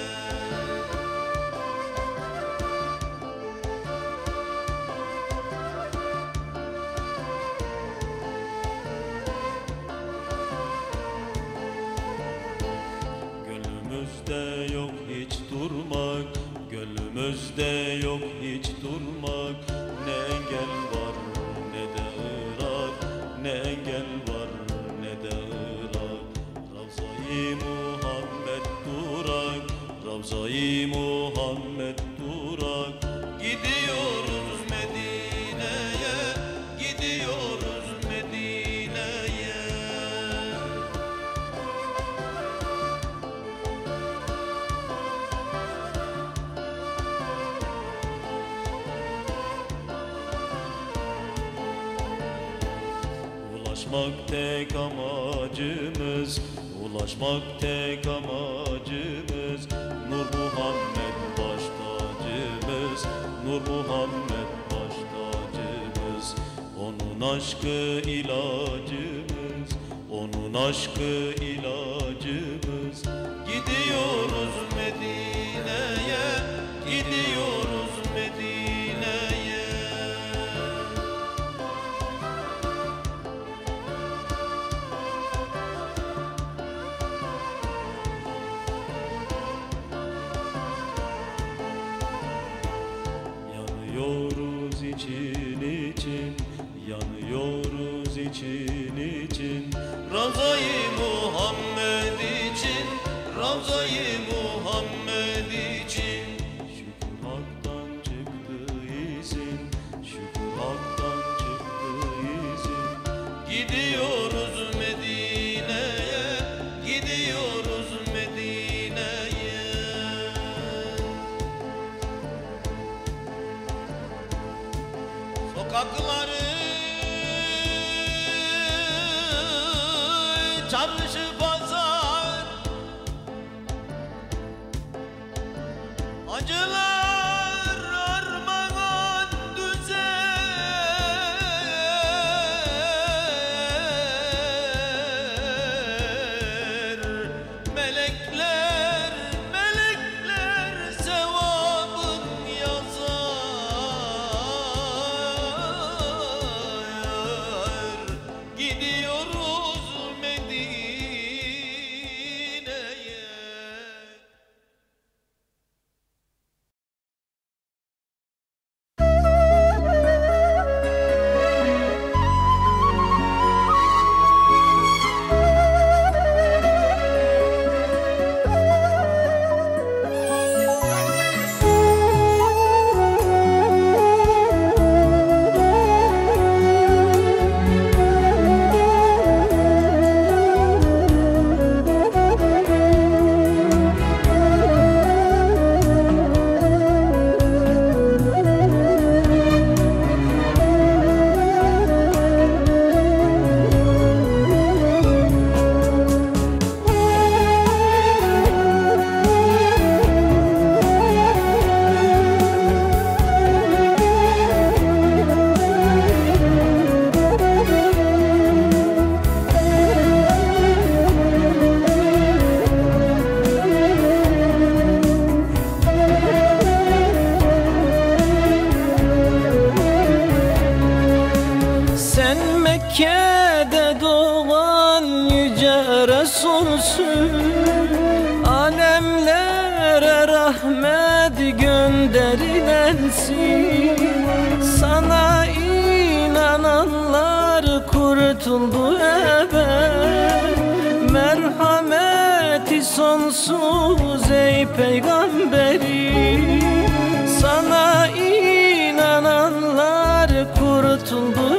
Gönlümüzde yok hiç durmak, gönlümüzde yok hiç durmak. Ne engel var ne de Irak, ne engel var ne de Irak. Ravza-i Muhammed durak, Ravza-i Muhammed durak. Gidiyoruz Medine'ye, gidiyoruz Medine'ye. Ulaşmak tek amacımız, ulaşmak tek amacımız. Nur Muhammed baş tacımız, Nur Muhammed baş tacımız. Onun aşkı ilacımız, onun aşkı ilacımız. Gidiyoruz Medine'ye, gidiyoruz Medine'ye. Yanıyoruz için için, yanıyoruz için için. Ravza-i Muhammed için, Ravza-i Muhammed için. Şükür Hak'tan çıktı izin, şükür Hak'tan çıktı izin. Gidiyoruz Medine'ye, gidiyoruz Medine'ye. Sokakları, çarşı pazar, acılar armağan düzer. Melekler, melekler sevabın yazar. Gidiyoruz Medine'ye. Mekke'de olsun, alemlere rahmet gönderilensin. Sana inananlar kurtuldu ebed, merhameti sonsuz ey peygamberi. Sana inananlar kurtuldu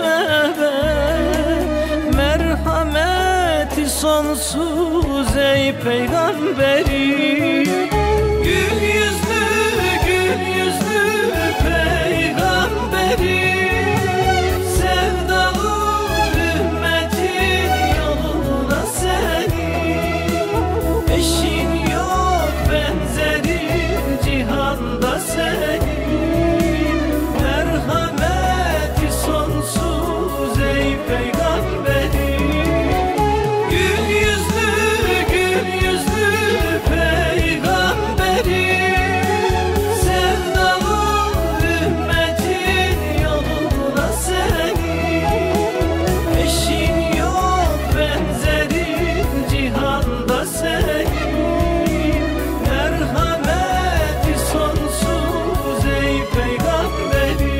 ebed, merhameti sonsuz ey peygamberi. Gül yüzlü, gül yüzlü peygamberi, sevdalı ümmetin yoluna senin. Eşin yok benzerin cihanda senin, merhameti sonsuz ey peygamberi. Gül yüzlü, gül yüzlü peygamberi, sevdalı ümmetin yoluna senin. Eşin yok benzerin cihanda senin, merhameti sonsuz ey peygamberi.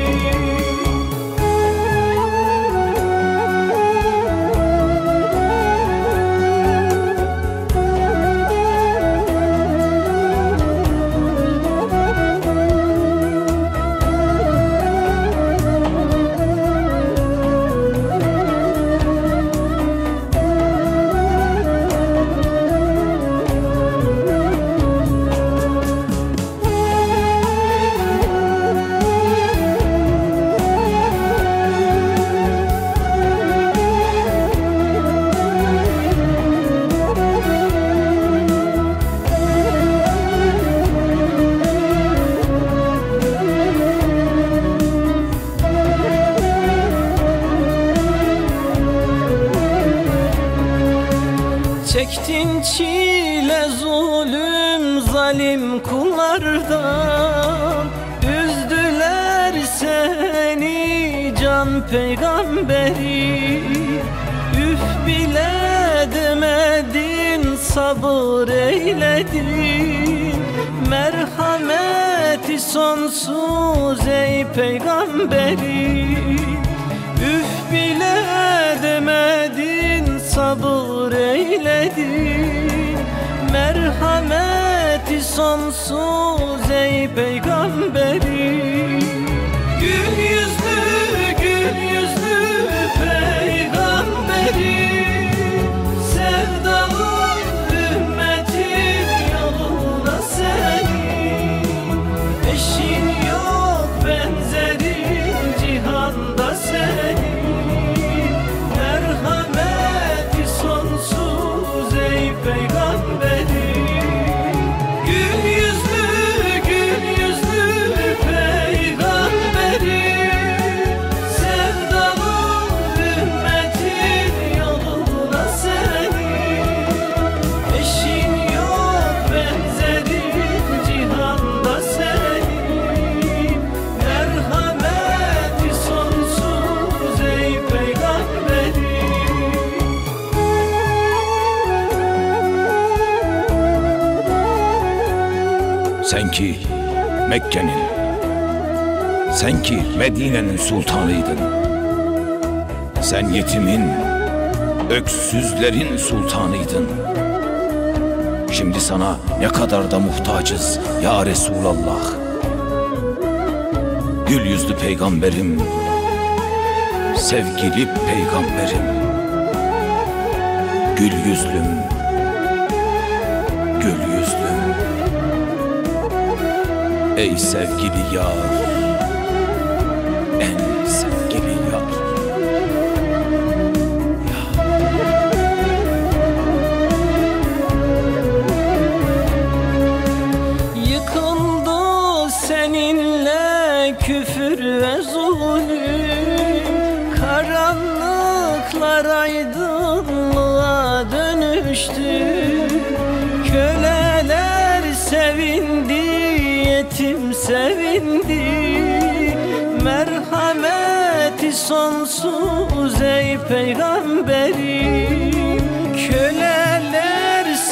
Çektin çile zulüm zalim kullardan, üzdüler seni can peygamberi. Üf bile demedin, sabır eyledin, merhameti sonsuz ey peygamberi. Üf bile demedin, sabır eyledin, merhameti sonsuz ey peygamberi. Gül yüzlü, gül yüzlü peygamberi, sevdalı ümmetin yoluna senin. Eşin yok benzerin cihanda senin, merhameti sonsuz ey peygamberi. Gül yüzlü, gül yüzlü peygamberi, sevdalı ümmetin yoluna senin. Eşin yok benzerin cihanda senin, merhameti sonsuz ey peygamberi. Sen ki Mekke'nin, sen ki Medine'nin sultanıydın. Sen yetimin, öksüzlerin sultanıydın. Şimdi sana ne kadar da muhtacız ya Resulallah. Gül yüzlü peygamberim, sevgili peygamberim. Gül yüzlüm, gül yüzlüm. Ey sevgili yar, en sevgili yar. Yıkıldı seninle küfür ve zulüm, karanlıklar aydınlığa dönüştü. Köleler sevindi, yetim sevindi, merhameti sonsuz ey peygamberim. Köleler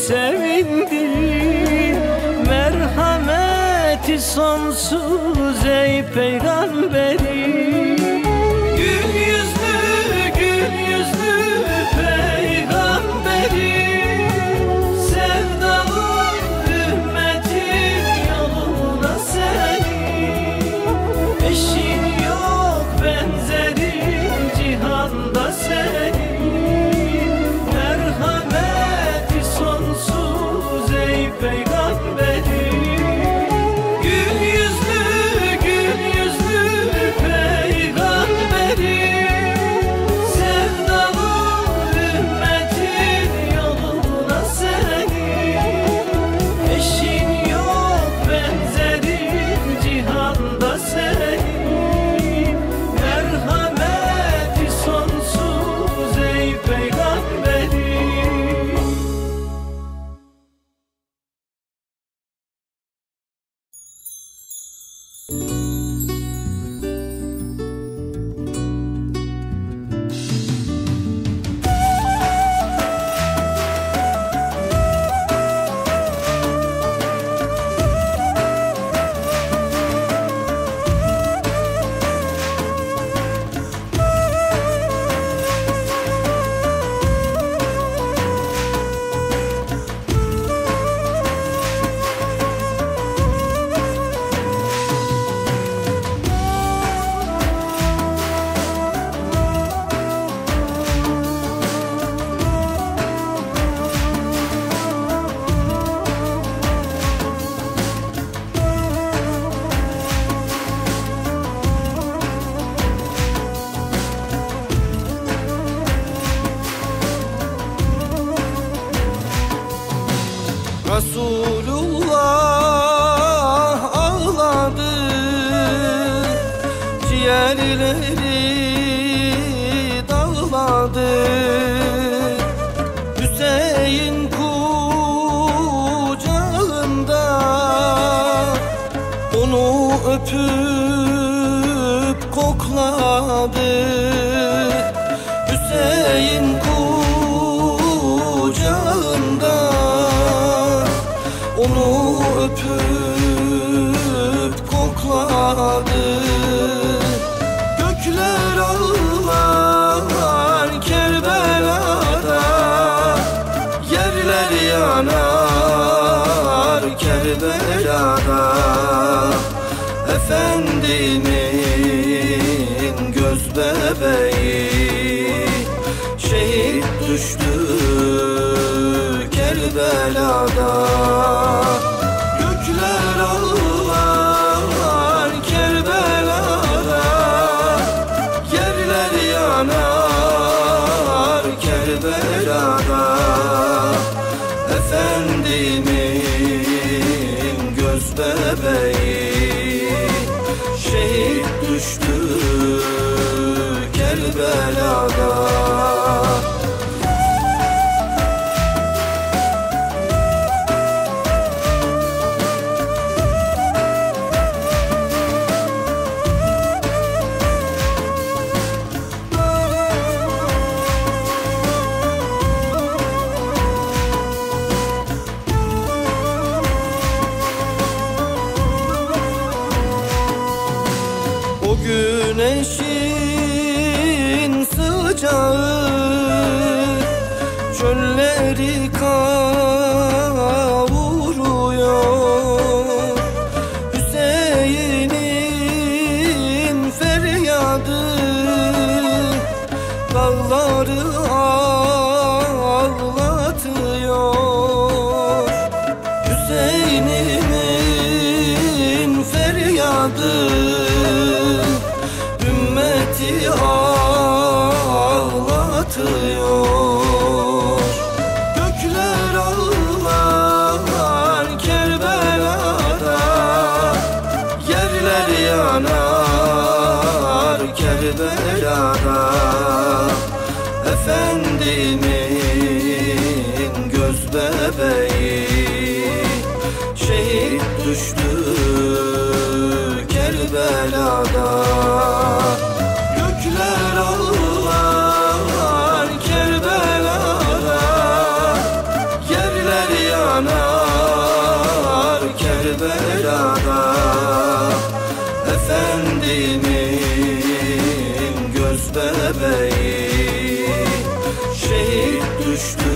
sevindim. Merhameti sonsuz ey peygamberim. Gül yüzlü, gül yüzlü peygamberim. Sevdalı ümmetin yoluna senin. Eşin yok benzerin cihanda senin. Merhameti sonsuz ey peygamberim. Gül yüzlü, gül yüzlü peygamberim. Sevdalı ümmetin yoluna senin. Eşin yok benzerin cihanda senin. Merhameti sonsuz ey peygamberim. Resulullah ağladı, ciğerleri dağladı. Hüseyin kucağında onu öpüp kokladı. Hüseyin kucağında onu öpüp kokladı. Gökler ağlar Kerbela'da, yerler yanar Kerbela'da. Efendimin göz bebeği şehit düştü Kerbela'da. Gökler ağlar Kerbela'da, yerler yanar Kerbela'da. Efendimin göz bebeği şehit düştü Kerbela'da. O güneşin sıcağı çölleri kavuruyor. Hüseyin'in feryadı dağları ağlatıyor. Hüseyin'imin feryadı ümmeti ağlatıyor. Gökler ağlar Kerbela'da, yerler yanar Kerbela'da. Efendimin göz bebeği şehit düştü Kerbela'da. Gökler ağlar Kerbela'da, yerler göz bebeği şehit düştü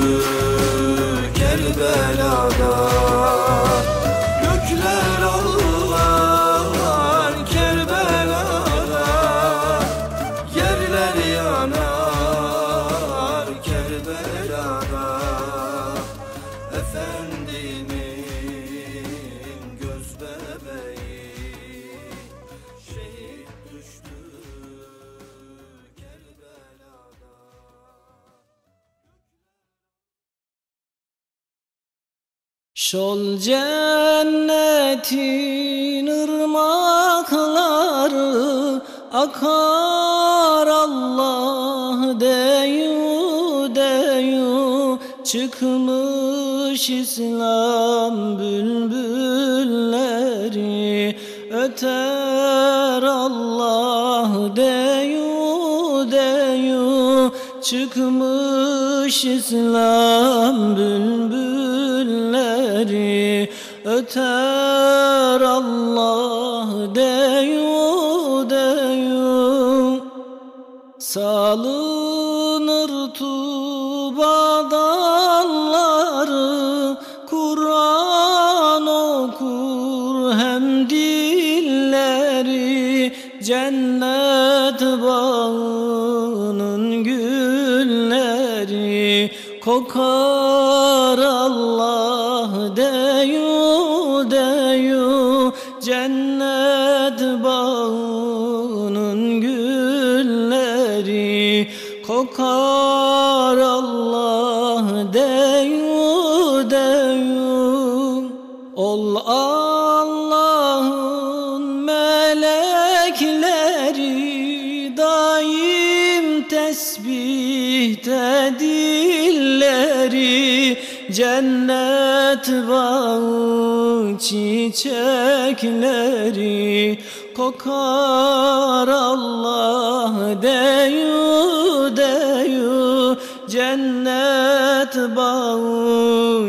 Kerbela'da. Gökler ağlar Kerbela'da, yerler yanar Kerbela'da. Efendimin göz bebeği şehit düştü Kerbela'da. Şol cennetin ırmakları akar Allah deyu deyu. Çıkmış İslam bülbülleri öter Allah deyu deyu. Çıkmış İslam bülbülleri öter Allah deyu deyu. Salınır Tuba dalları, Kur'an okur hem dilleri. Cennet bağının gülleri kokar Allah deyu deyu. Cennet bağının gülleri kokar Allah deyu deyu. Ol Allah'ın melekleri daim tesbihte dilleri. Cennet bağı çiçekleri kokar Allah deyu deyu. Cennet bağı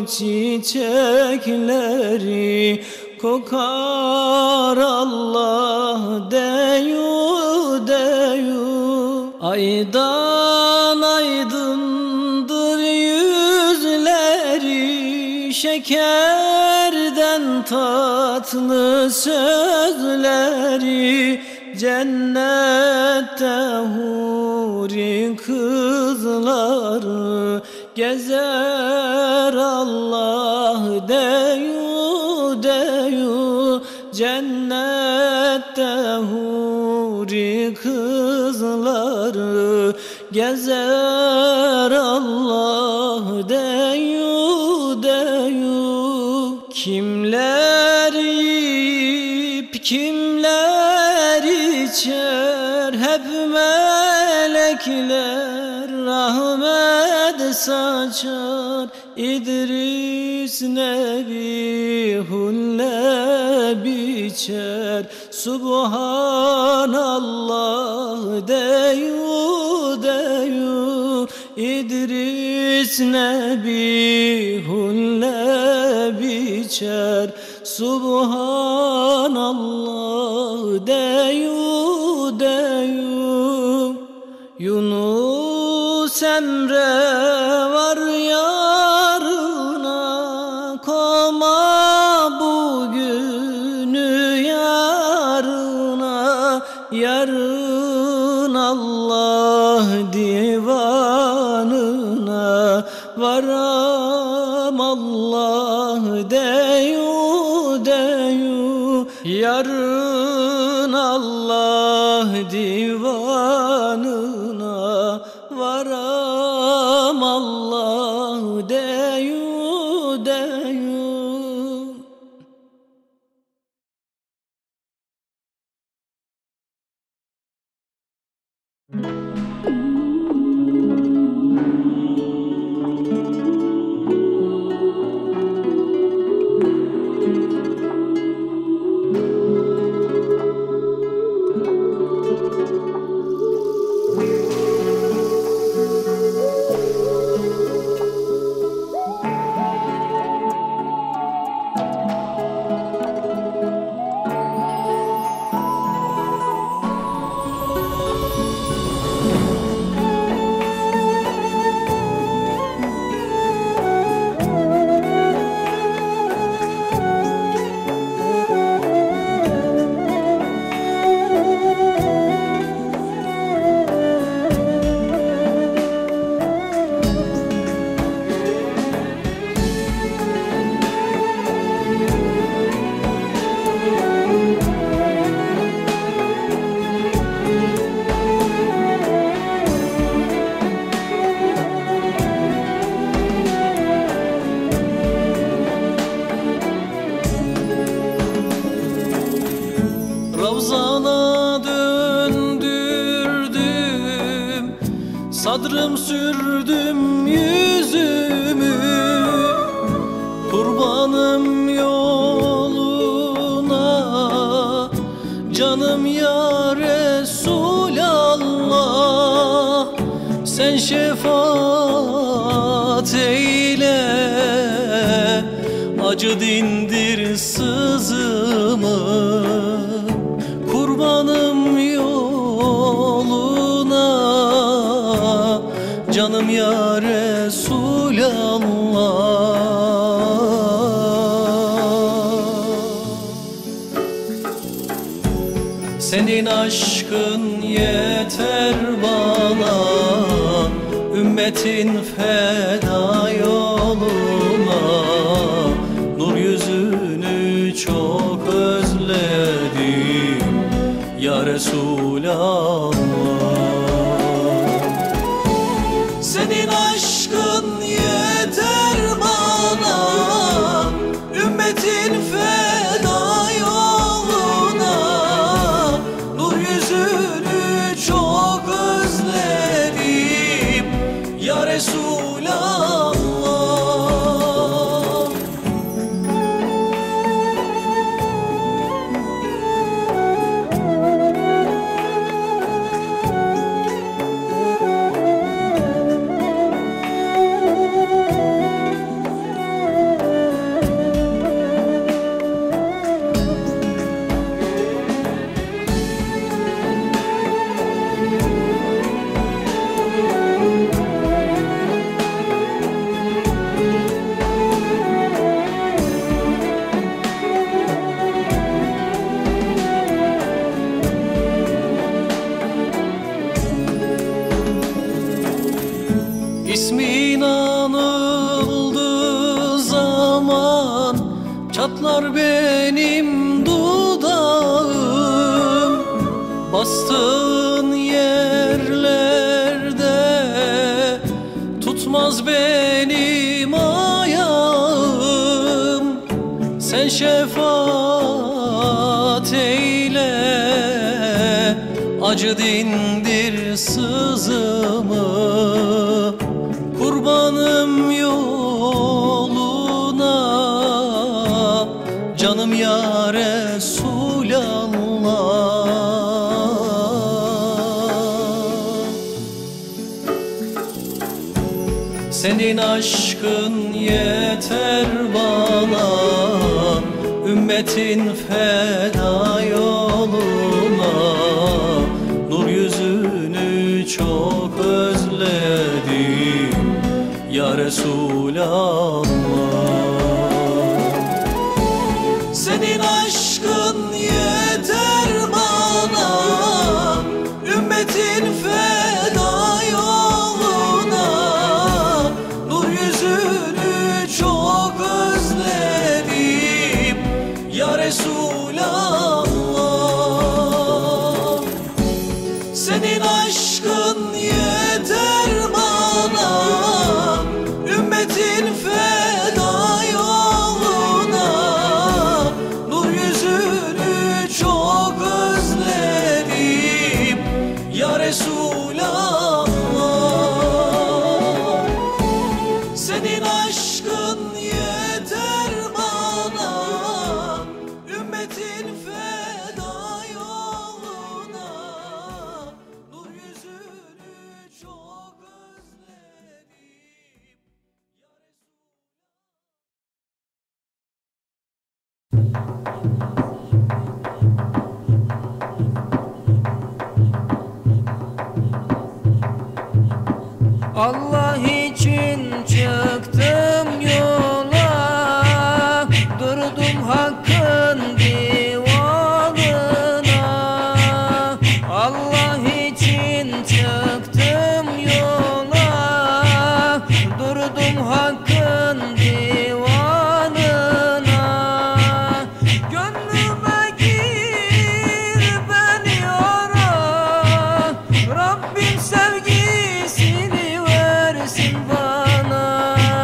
çiçekleri kokar Allah deyu deyu. Aydan aydındır yüzleri, şekerden tatlı sözleri. Cennette huri kızları gezer Allah deyu deyu. Cennette huri kızları gezer Allah deyu deyu. Kimler yiyip kimler içer, hep melekler rahmet saçar. İdris Nebi hulle biçer, Subhanallah deyu deyu. İdris Nebi hulle biçer, Subhanallah deyu deyu. Yunus Emre var yarına, koma bugünü yarına. Yarın Allah divanına varam Allah deyu deyu. Yarın Allah divanına varam Allah deyu deyu. Sadrım sürdüm yüzümü, kurbanım yoluna. Canım ya Resulallah, sen şefaat eyle. Acı dindir sızımı, kurbanım yoluna. Canım ya Resulallah. Senin aşkın yeter bana, ümmetin feda yoluna. Nur yüzünü çok özledim ya Resulallah. Senin aşkın yeter bana, ümmetin feda yoluna. Nur yüzünü çok özledim ya Resulallah. İsmin anıldığı zaman çatlar benim dudağım. Bastığın yerlerde tutmaz benim ayağım. Sen şefaat eyle, acı dindir sızımı. Kurbanım yoluna, canım ya Resulallah. Senin aşkın yeter bana, ümmetin feda yoluna. Nur yüzünü çok özledim ya Resulallah. Senin aşkın yeter bana, ümmetin feda yoluna. Nur yüzünü çok özledim ya Resulallah. Senin aşkın yeter bana, ümmetin feda yoluna. Nur yüzünü çok özledim ya Resulallah. Senin aşkın yeter bana, ümmetin feda yoluna. Nur yüzünü çok özledim ya Allah için çıktım yola, durdum hakkın divanına. Allah için çıktım yola, durdum hakkın divanına. Gönlüme gir beni ara, Rabbim sevgisini versin bana.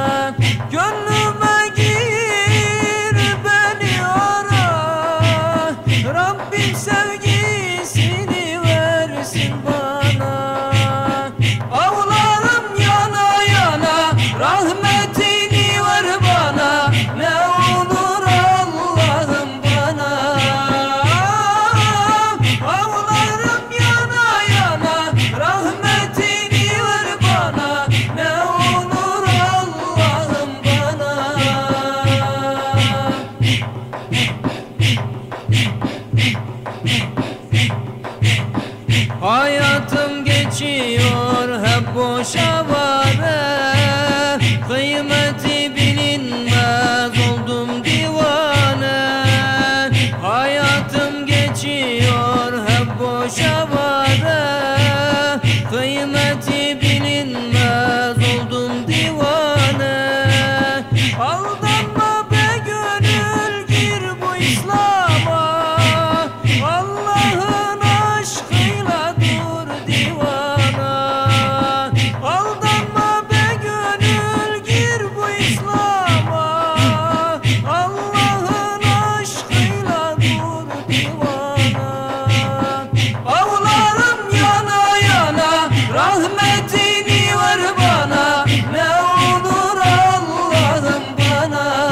Hayatım geçiyor hep boşa vare, kıymeti bilinmez oldum divane. Hayatım geçiyor hep boşa vare, kıymeti bilinmez oldum divane. Aldanma be gönül, gir bu İslam'a, Allah'ın aşkıyla dur divana. Aldanma be gönül, gir bu İslam'a, Allah'ın aşkıyla dur divana. Avlarım yana yana, rahmetini ver bana, ne olur Allah'ım bana.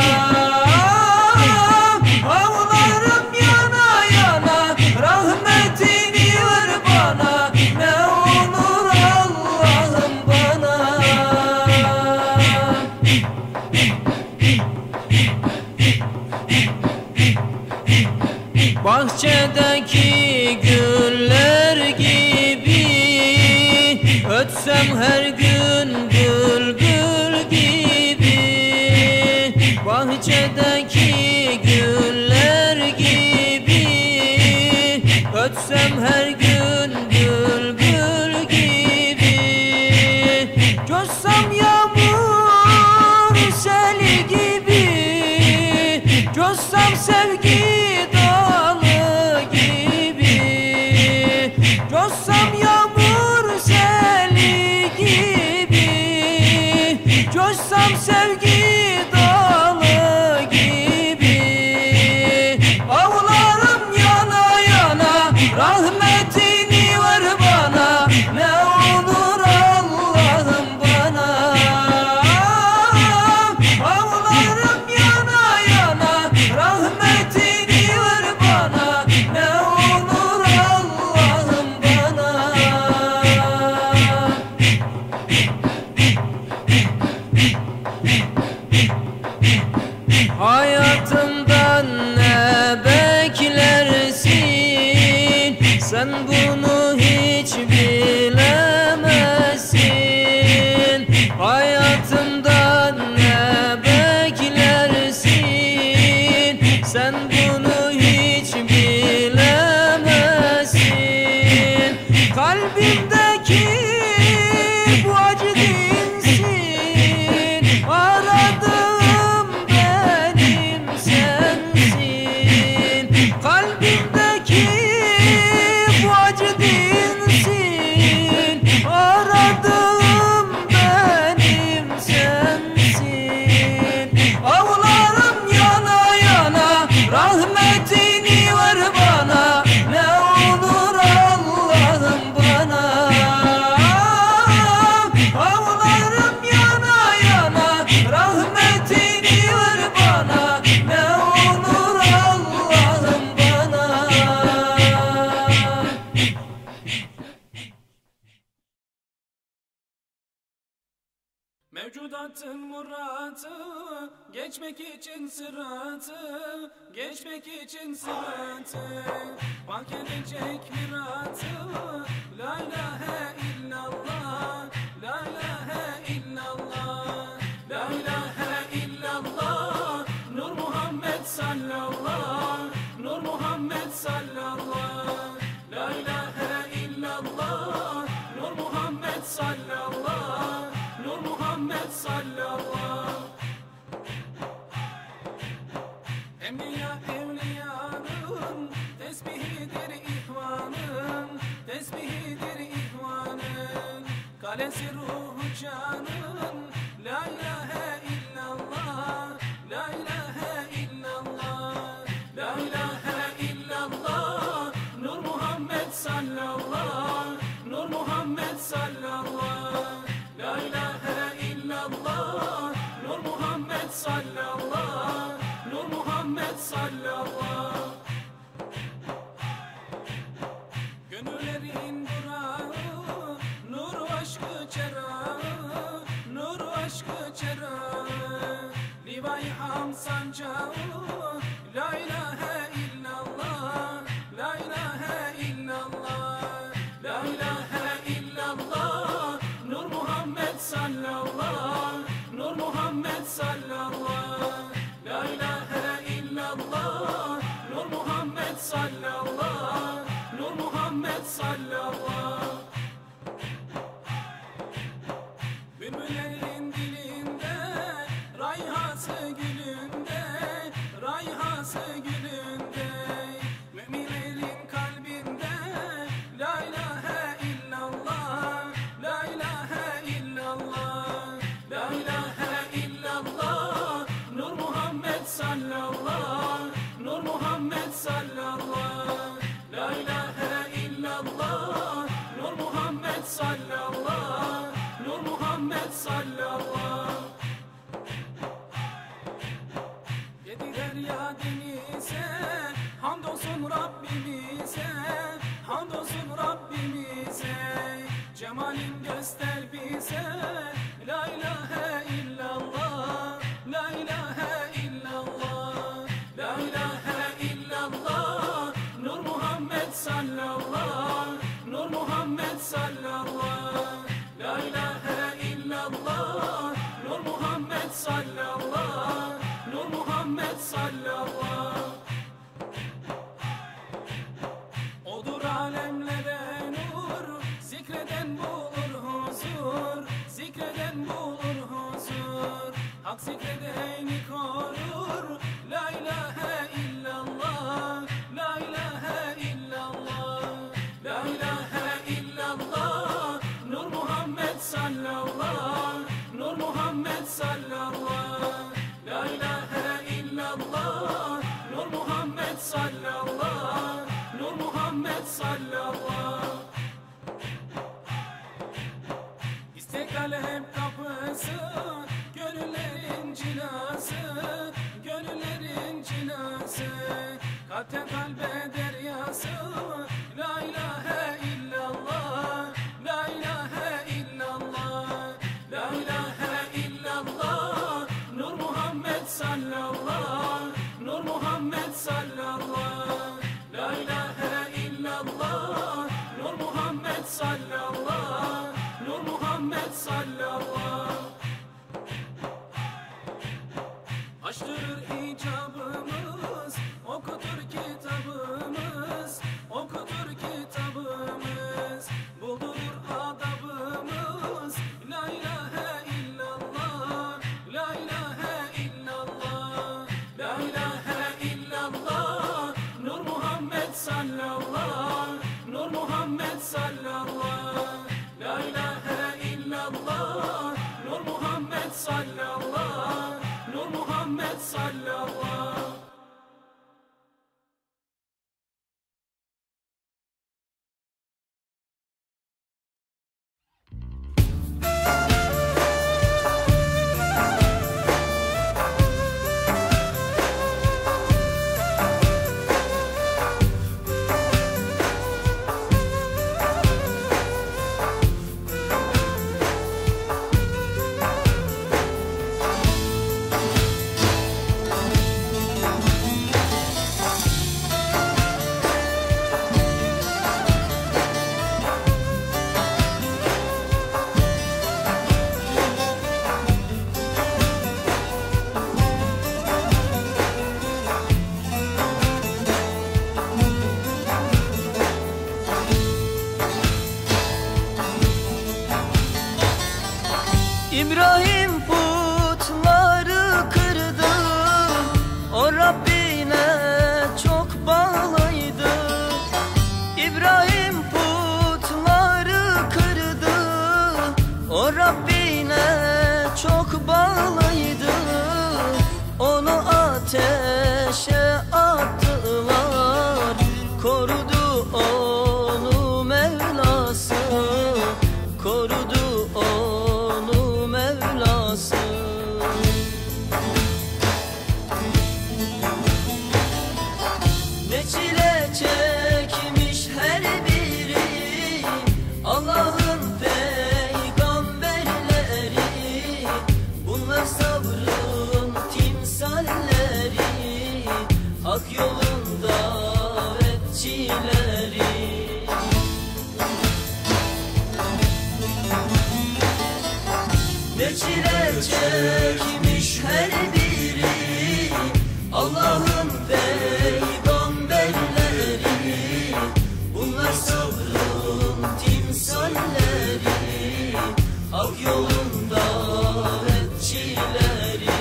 Avlarım yana yana, rahmetini ver bana, ne olur Allah'ım bana. Bahçedeki güller gibi ötsem her gün bülbül gibi. Bahçedeki güller gibi ötsem her gün bülbül gibi. Coşsam yağmur seli gibi, coşsam sevgi dalı gibi. Coşsam yağmur seli gibi, coşsam sevgi dalı gibi. Avlarım yana yana, rahmetini ver bana, ne olur Allah'ım bana. Avlarım yana yana, rahmetini ver bana, ne olur Allah'ım bana. Hayatımdan ne beklersin, sen bunu hiç bilemezsin. Hayatımdan ne beklersin, sen bunu hiç bilemezsin. Kalbimdeki bu acı dinsin, aradığım benim sensin. Kalbimdeki bu acı dinsin, aradığım benim sensin. Avlarım yana yana, rahmetini ver bana, ne olur Allah'ım bana. Avlarım yana yana, rahmetini ver bana, ne olur Allah'ım bana. Mevcudatın muratı, geçmek için sıratı, geçmek için sıratı, hak edecek miratı. La ilahe illallah, la ilahe illallah, la ilahe illallah. Nur Muhammed sallallah, Nur Muhammed sallallah. La ilahe illallah, Nur Muhammed sallallah, Nur Muhammed sallallah. Enbiya evliyanın tesbihidir ihvanın, tesbihidir ihvanın. Kalesi ruhu canın, la ilahe illallah, la ilahe illallah, la ilahe illallah. Nur Muhammed sallallah, Nur Muhammed sallallah. La ilahe illallah, Nur Muhammed sallallah, Nur Muhammed sallallah. Gönüllerin durağı, nur aşkı çerağı, nur aşkı çerağı. sallallahu, Nur Muhammed sallallahu. Bülbüllerin dilinde, rayhası gülünde, rayhası gülünde, müminlerin kalbinde, la ilahe illallah, la ilahe illallah, la ilahe illallah, Nur Muhammed sallallahu, Nur Muhammed sallallahu, la ilahe illallah, Nur Muhammed sallallahu, Nur Muhammed sallallahu. Yedi derya denize, hamdolsun Rabbimize, hamdolsun Rabbimize. Cemalin göster bize, la ilahe illallah, la ilahe illallah, la ilahe illallah, Nur Muhammed sallallahu, Nur Muhammed sallallahu, la ilahe illallah, Nur Muhammed sallallahu, Nur Muhammed sallallahu. Odur alemlere nur, zikreden bulur huzur, zikreden bulur huzur. Hak zikredeni korur, la ilahe illallah, la ilahe illallah, la ilahe illallah, Nur Muhammed sallallahu, Nur Muhammed sallallahu, la ilahe illallah, Nur Muhammed sallallahu, Nur Muhammed sallallahu. İstiklal hep kapısı, gönüllerin cilası, gönüllerin cilası. Kalpten kalbe deryası, la ilahe illallah, la ilahe illallah, la ilahe illallah, Nur Muhammed sallallahu, Nur Muhammed sallallahu, la ilahe illallah, Nur Muhammed sallallahu, Nur Muhammed sallallahu. Açtırır icabımız, okutur kitabımız, okutur kitabımız, buldurur adabımız, la ilahe illallah, la ilahe illallah, la ilahe illallah, Nur Muhammed sallallahu, Nur Muhammed sallallahu, la ilahe illallah, Nur Muhammed sallallahu, Nur Muhammed sallallahu. İbrahim putları kırdı, o Rabbine çok bağlıydı. İbrahim putları kırdı, o Rabbine çok bağlıydı. Onu ateşe attılar, korudu onu Mevlası, korudu onu Mevlası. Ne çile çekmiş her biri Allah'ın peygamberleri. Bunlar sabrın timsalleri, hak yolun davetçileri. Ne çile çekmiş her biri Allah'ın peygamberleri. Hak yolunda davetçileri.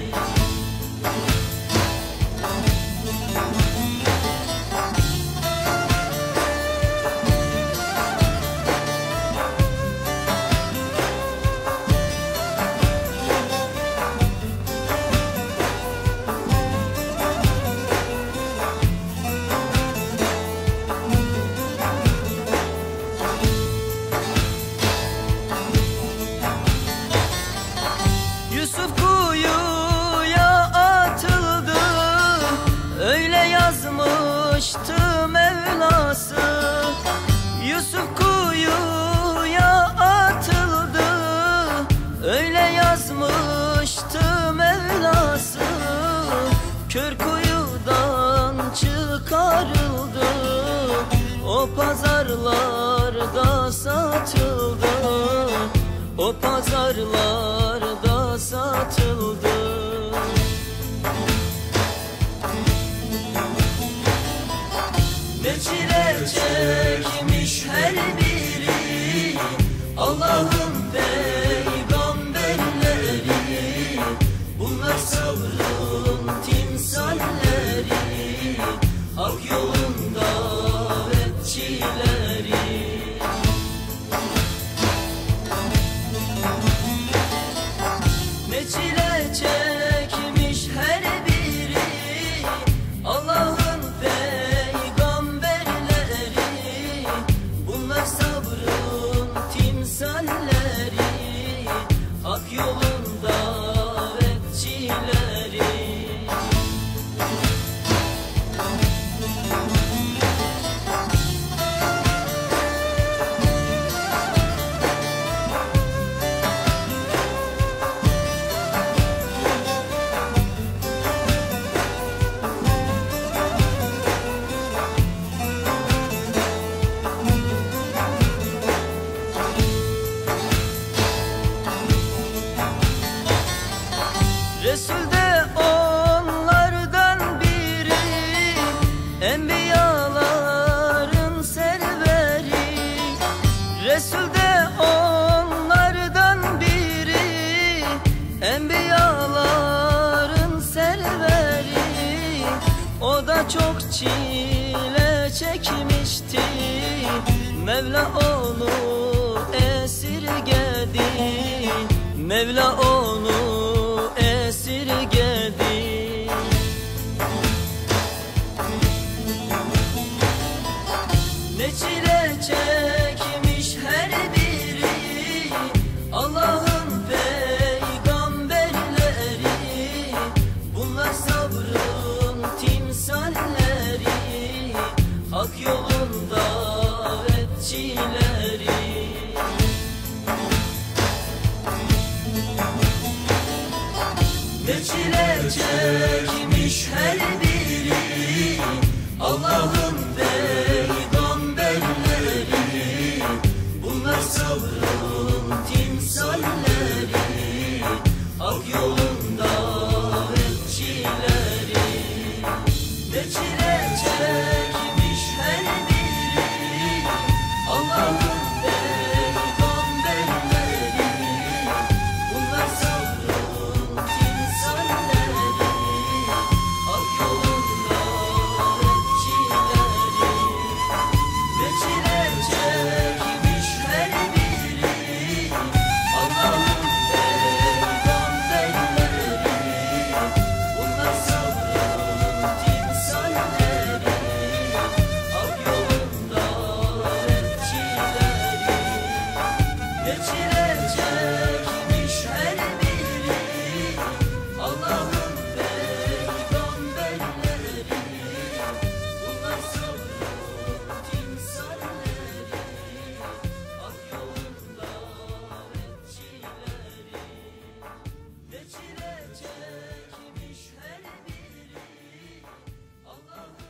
Yusuf kuyuya atıldı, öyle yazmıştı Mevlası. Yusuf kuyuya atıldı, öyle yazmıştı Mevlası. Kör kuyudan çıkarıldı, o pazarlarda satıldı, o pazarlarda satıldı. Ne çile çekmiş her biri Allah'ın peygamberleri. Bunlar sabrın timsalleri, hak yolun davetçileri. Ne çile çekmiş her biri Allah'ın peygamberleri. Bunlar sabrın timsalleri, hak yolun davetçileri. Resul de onlardan biri, enbiyaların serveri. Resul de onlardan biri, enbiyaların serveri. O da çok çile çekmişti, Mevla onu esirgedi, Mevla onu esirgedi. Ne çile çekmiş her biri Allah'ın peygamberleri. Bunlar sabrın timsalleri, hak yolun davetçileri. Ne çile çekmiş her biri Allah'ın peygamberleri. Bunlar sabrın timsalleri, hak yolun davetçileri. Ne çile çekmiş her biri Allah'ın peygamberleri. Bunlar sabrın timsalleri, hak yolun davetçileri. Ne çile çekmiş her biri Allah'ın peygamberleri. Bunlar sabrın timsalleri, hak yolun davetçileri. Ne çile çekmiş her biri Allah'ın peygamberleri. Bunlar sabrın timsalleri, hak yolun davetçileri. Ne çile çekmiş her biri Allah'ın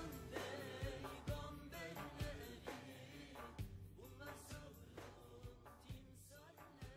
peygamberleri. Bunlar sabrın timsalleri.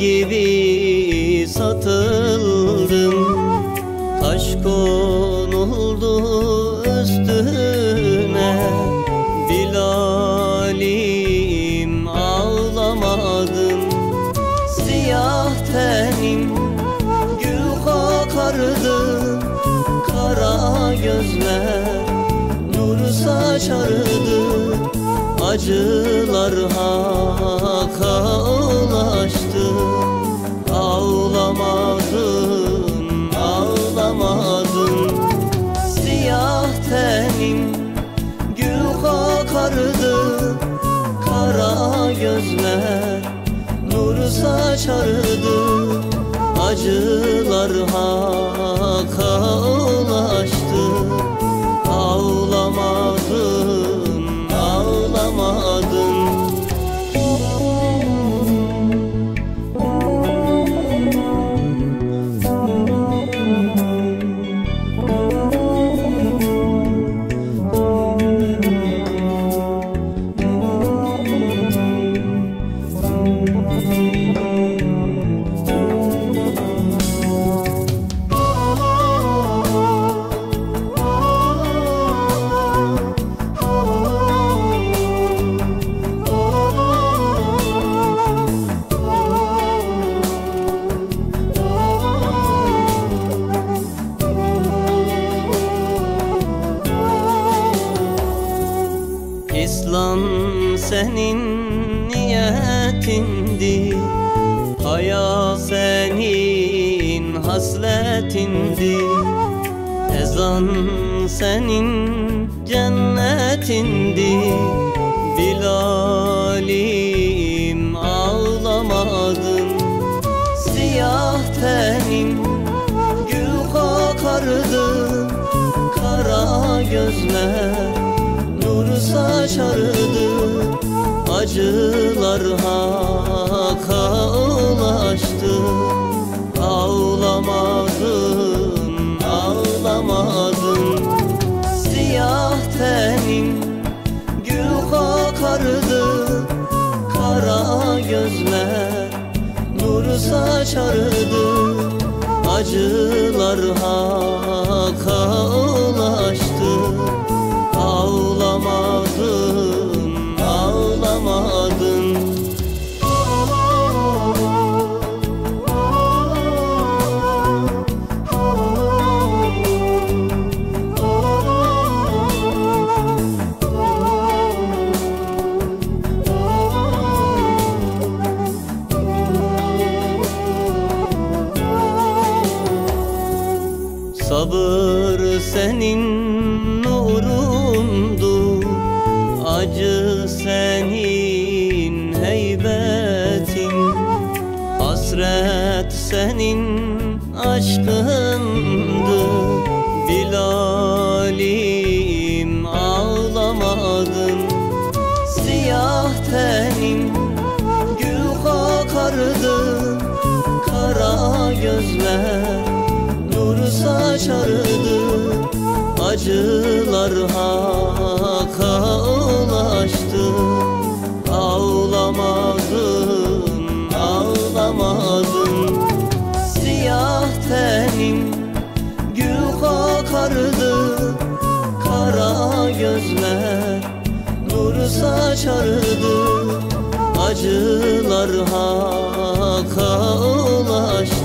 gibi satıldım. Taş konuldu üstüme, Bilalim ağlamadım. Siyah tenim gül kokardı, kara gözler nur saçardı. Acılar haka ulaştı. Ağlamadın, ağlamadın. Siyah tenim gül kokardı, kara gözler nur saçardı. Acılar haka ulaştı. Ağlamadın, ağlamadın. İslam senin niyetindi, hayat senin hasletindi. Ezan senin cennetindi. Bilalim ağlamadın. Siyah tenim gül kokardı, kara gözler nur saçardı. Acılar haka ulaştı. Ağlamadın, ağlamadın. Siyah tenim gül kokardı, kara gözler nur saçardı. Acılar haka ulaştı. Ağlamadın, ağlamadın. Sabır senin nurundu, acı senin heybetin. Hasret senin aşkındı. Bilalim ağlamadın. Siyah tenim gül kokardı, kara gözler nur saçardı. Acılar haka ulaştı. Ağlamadın, ağlamadın. Siyah tenim gül kokardı, kara gözler nur saçardı. Acılar haka ulaştı.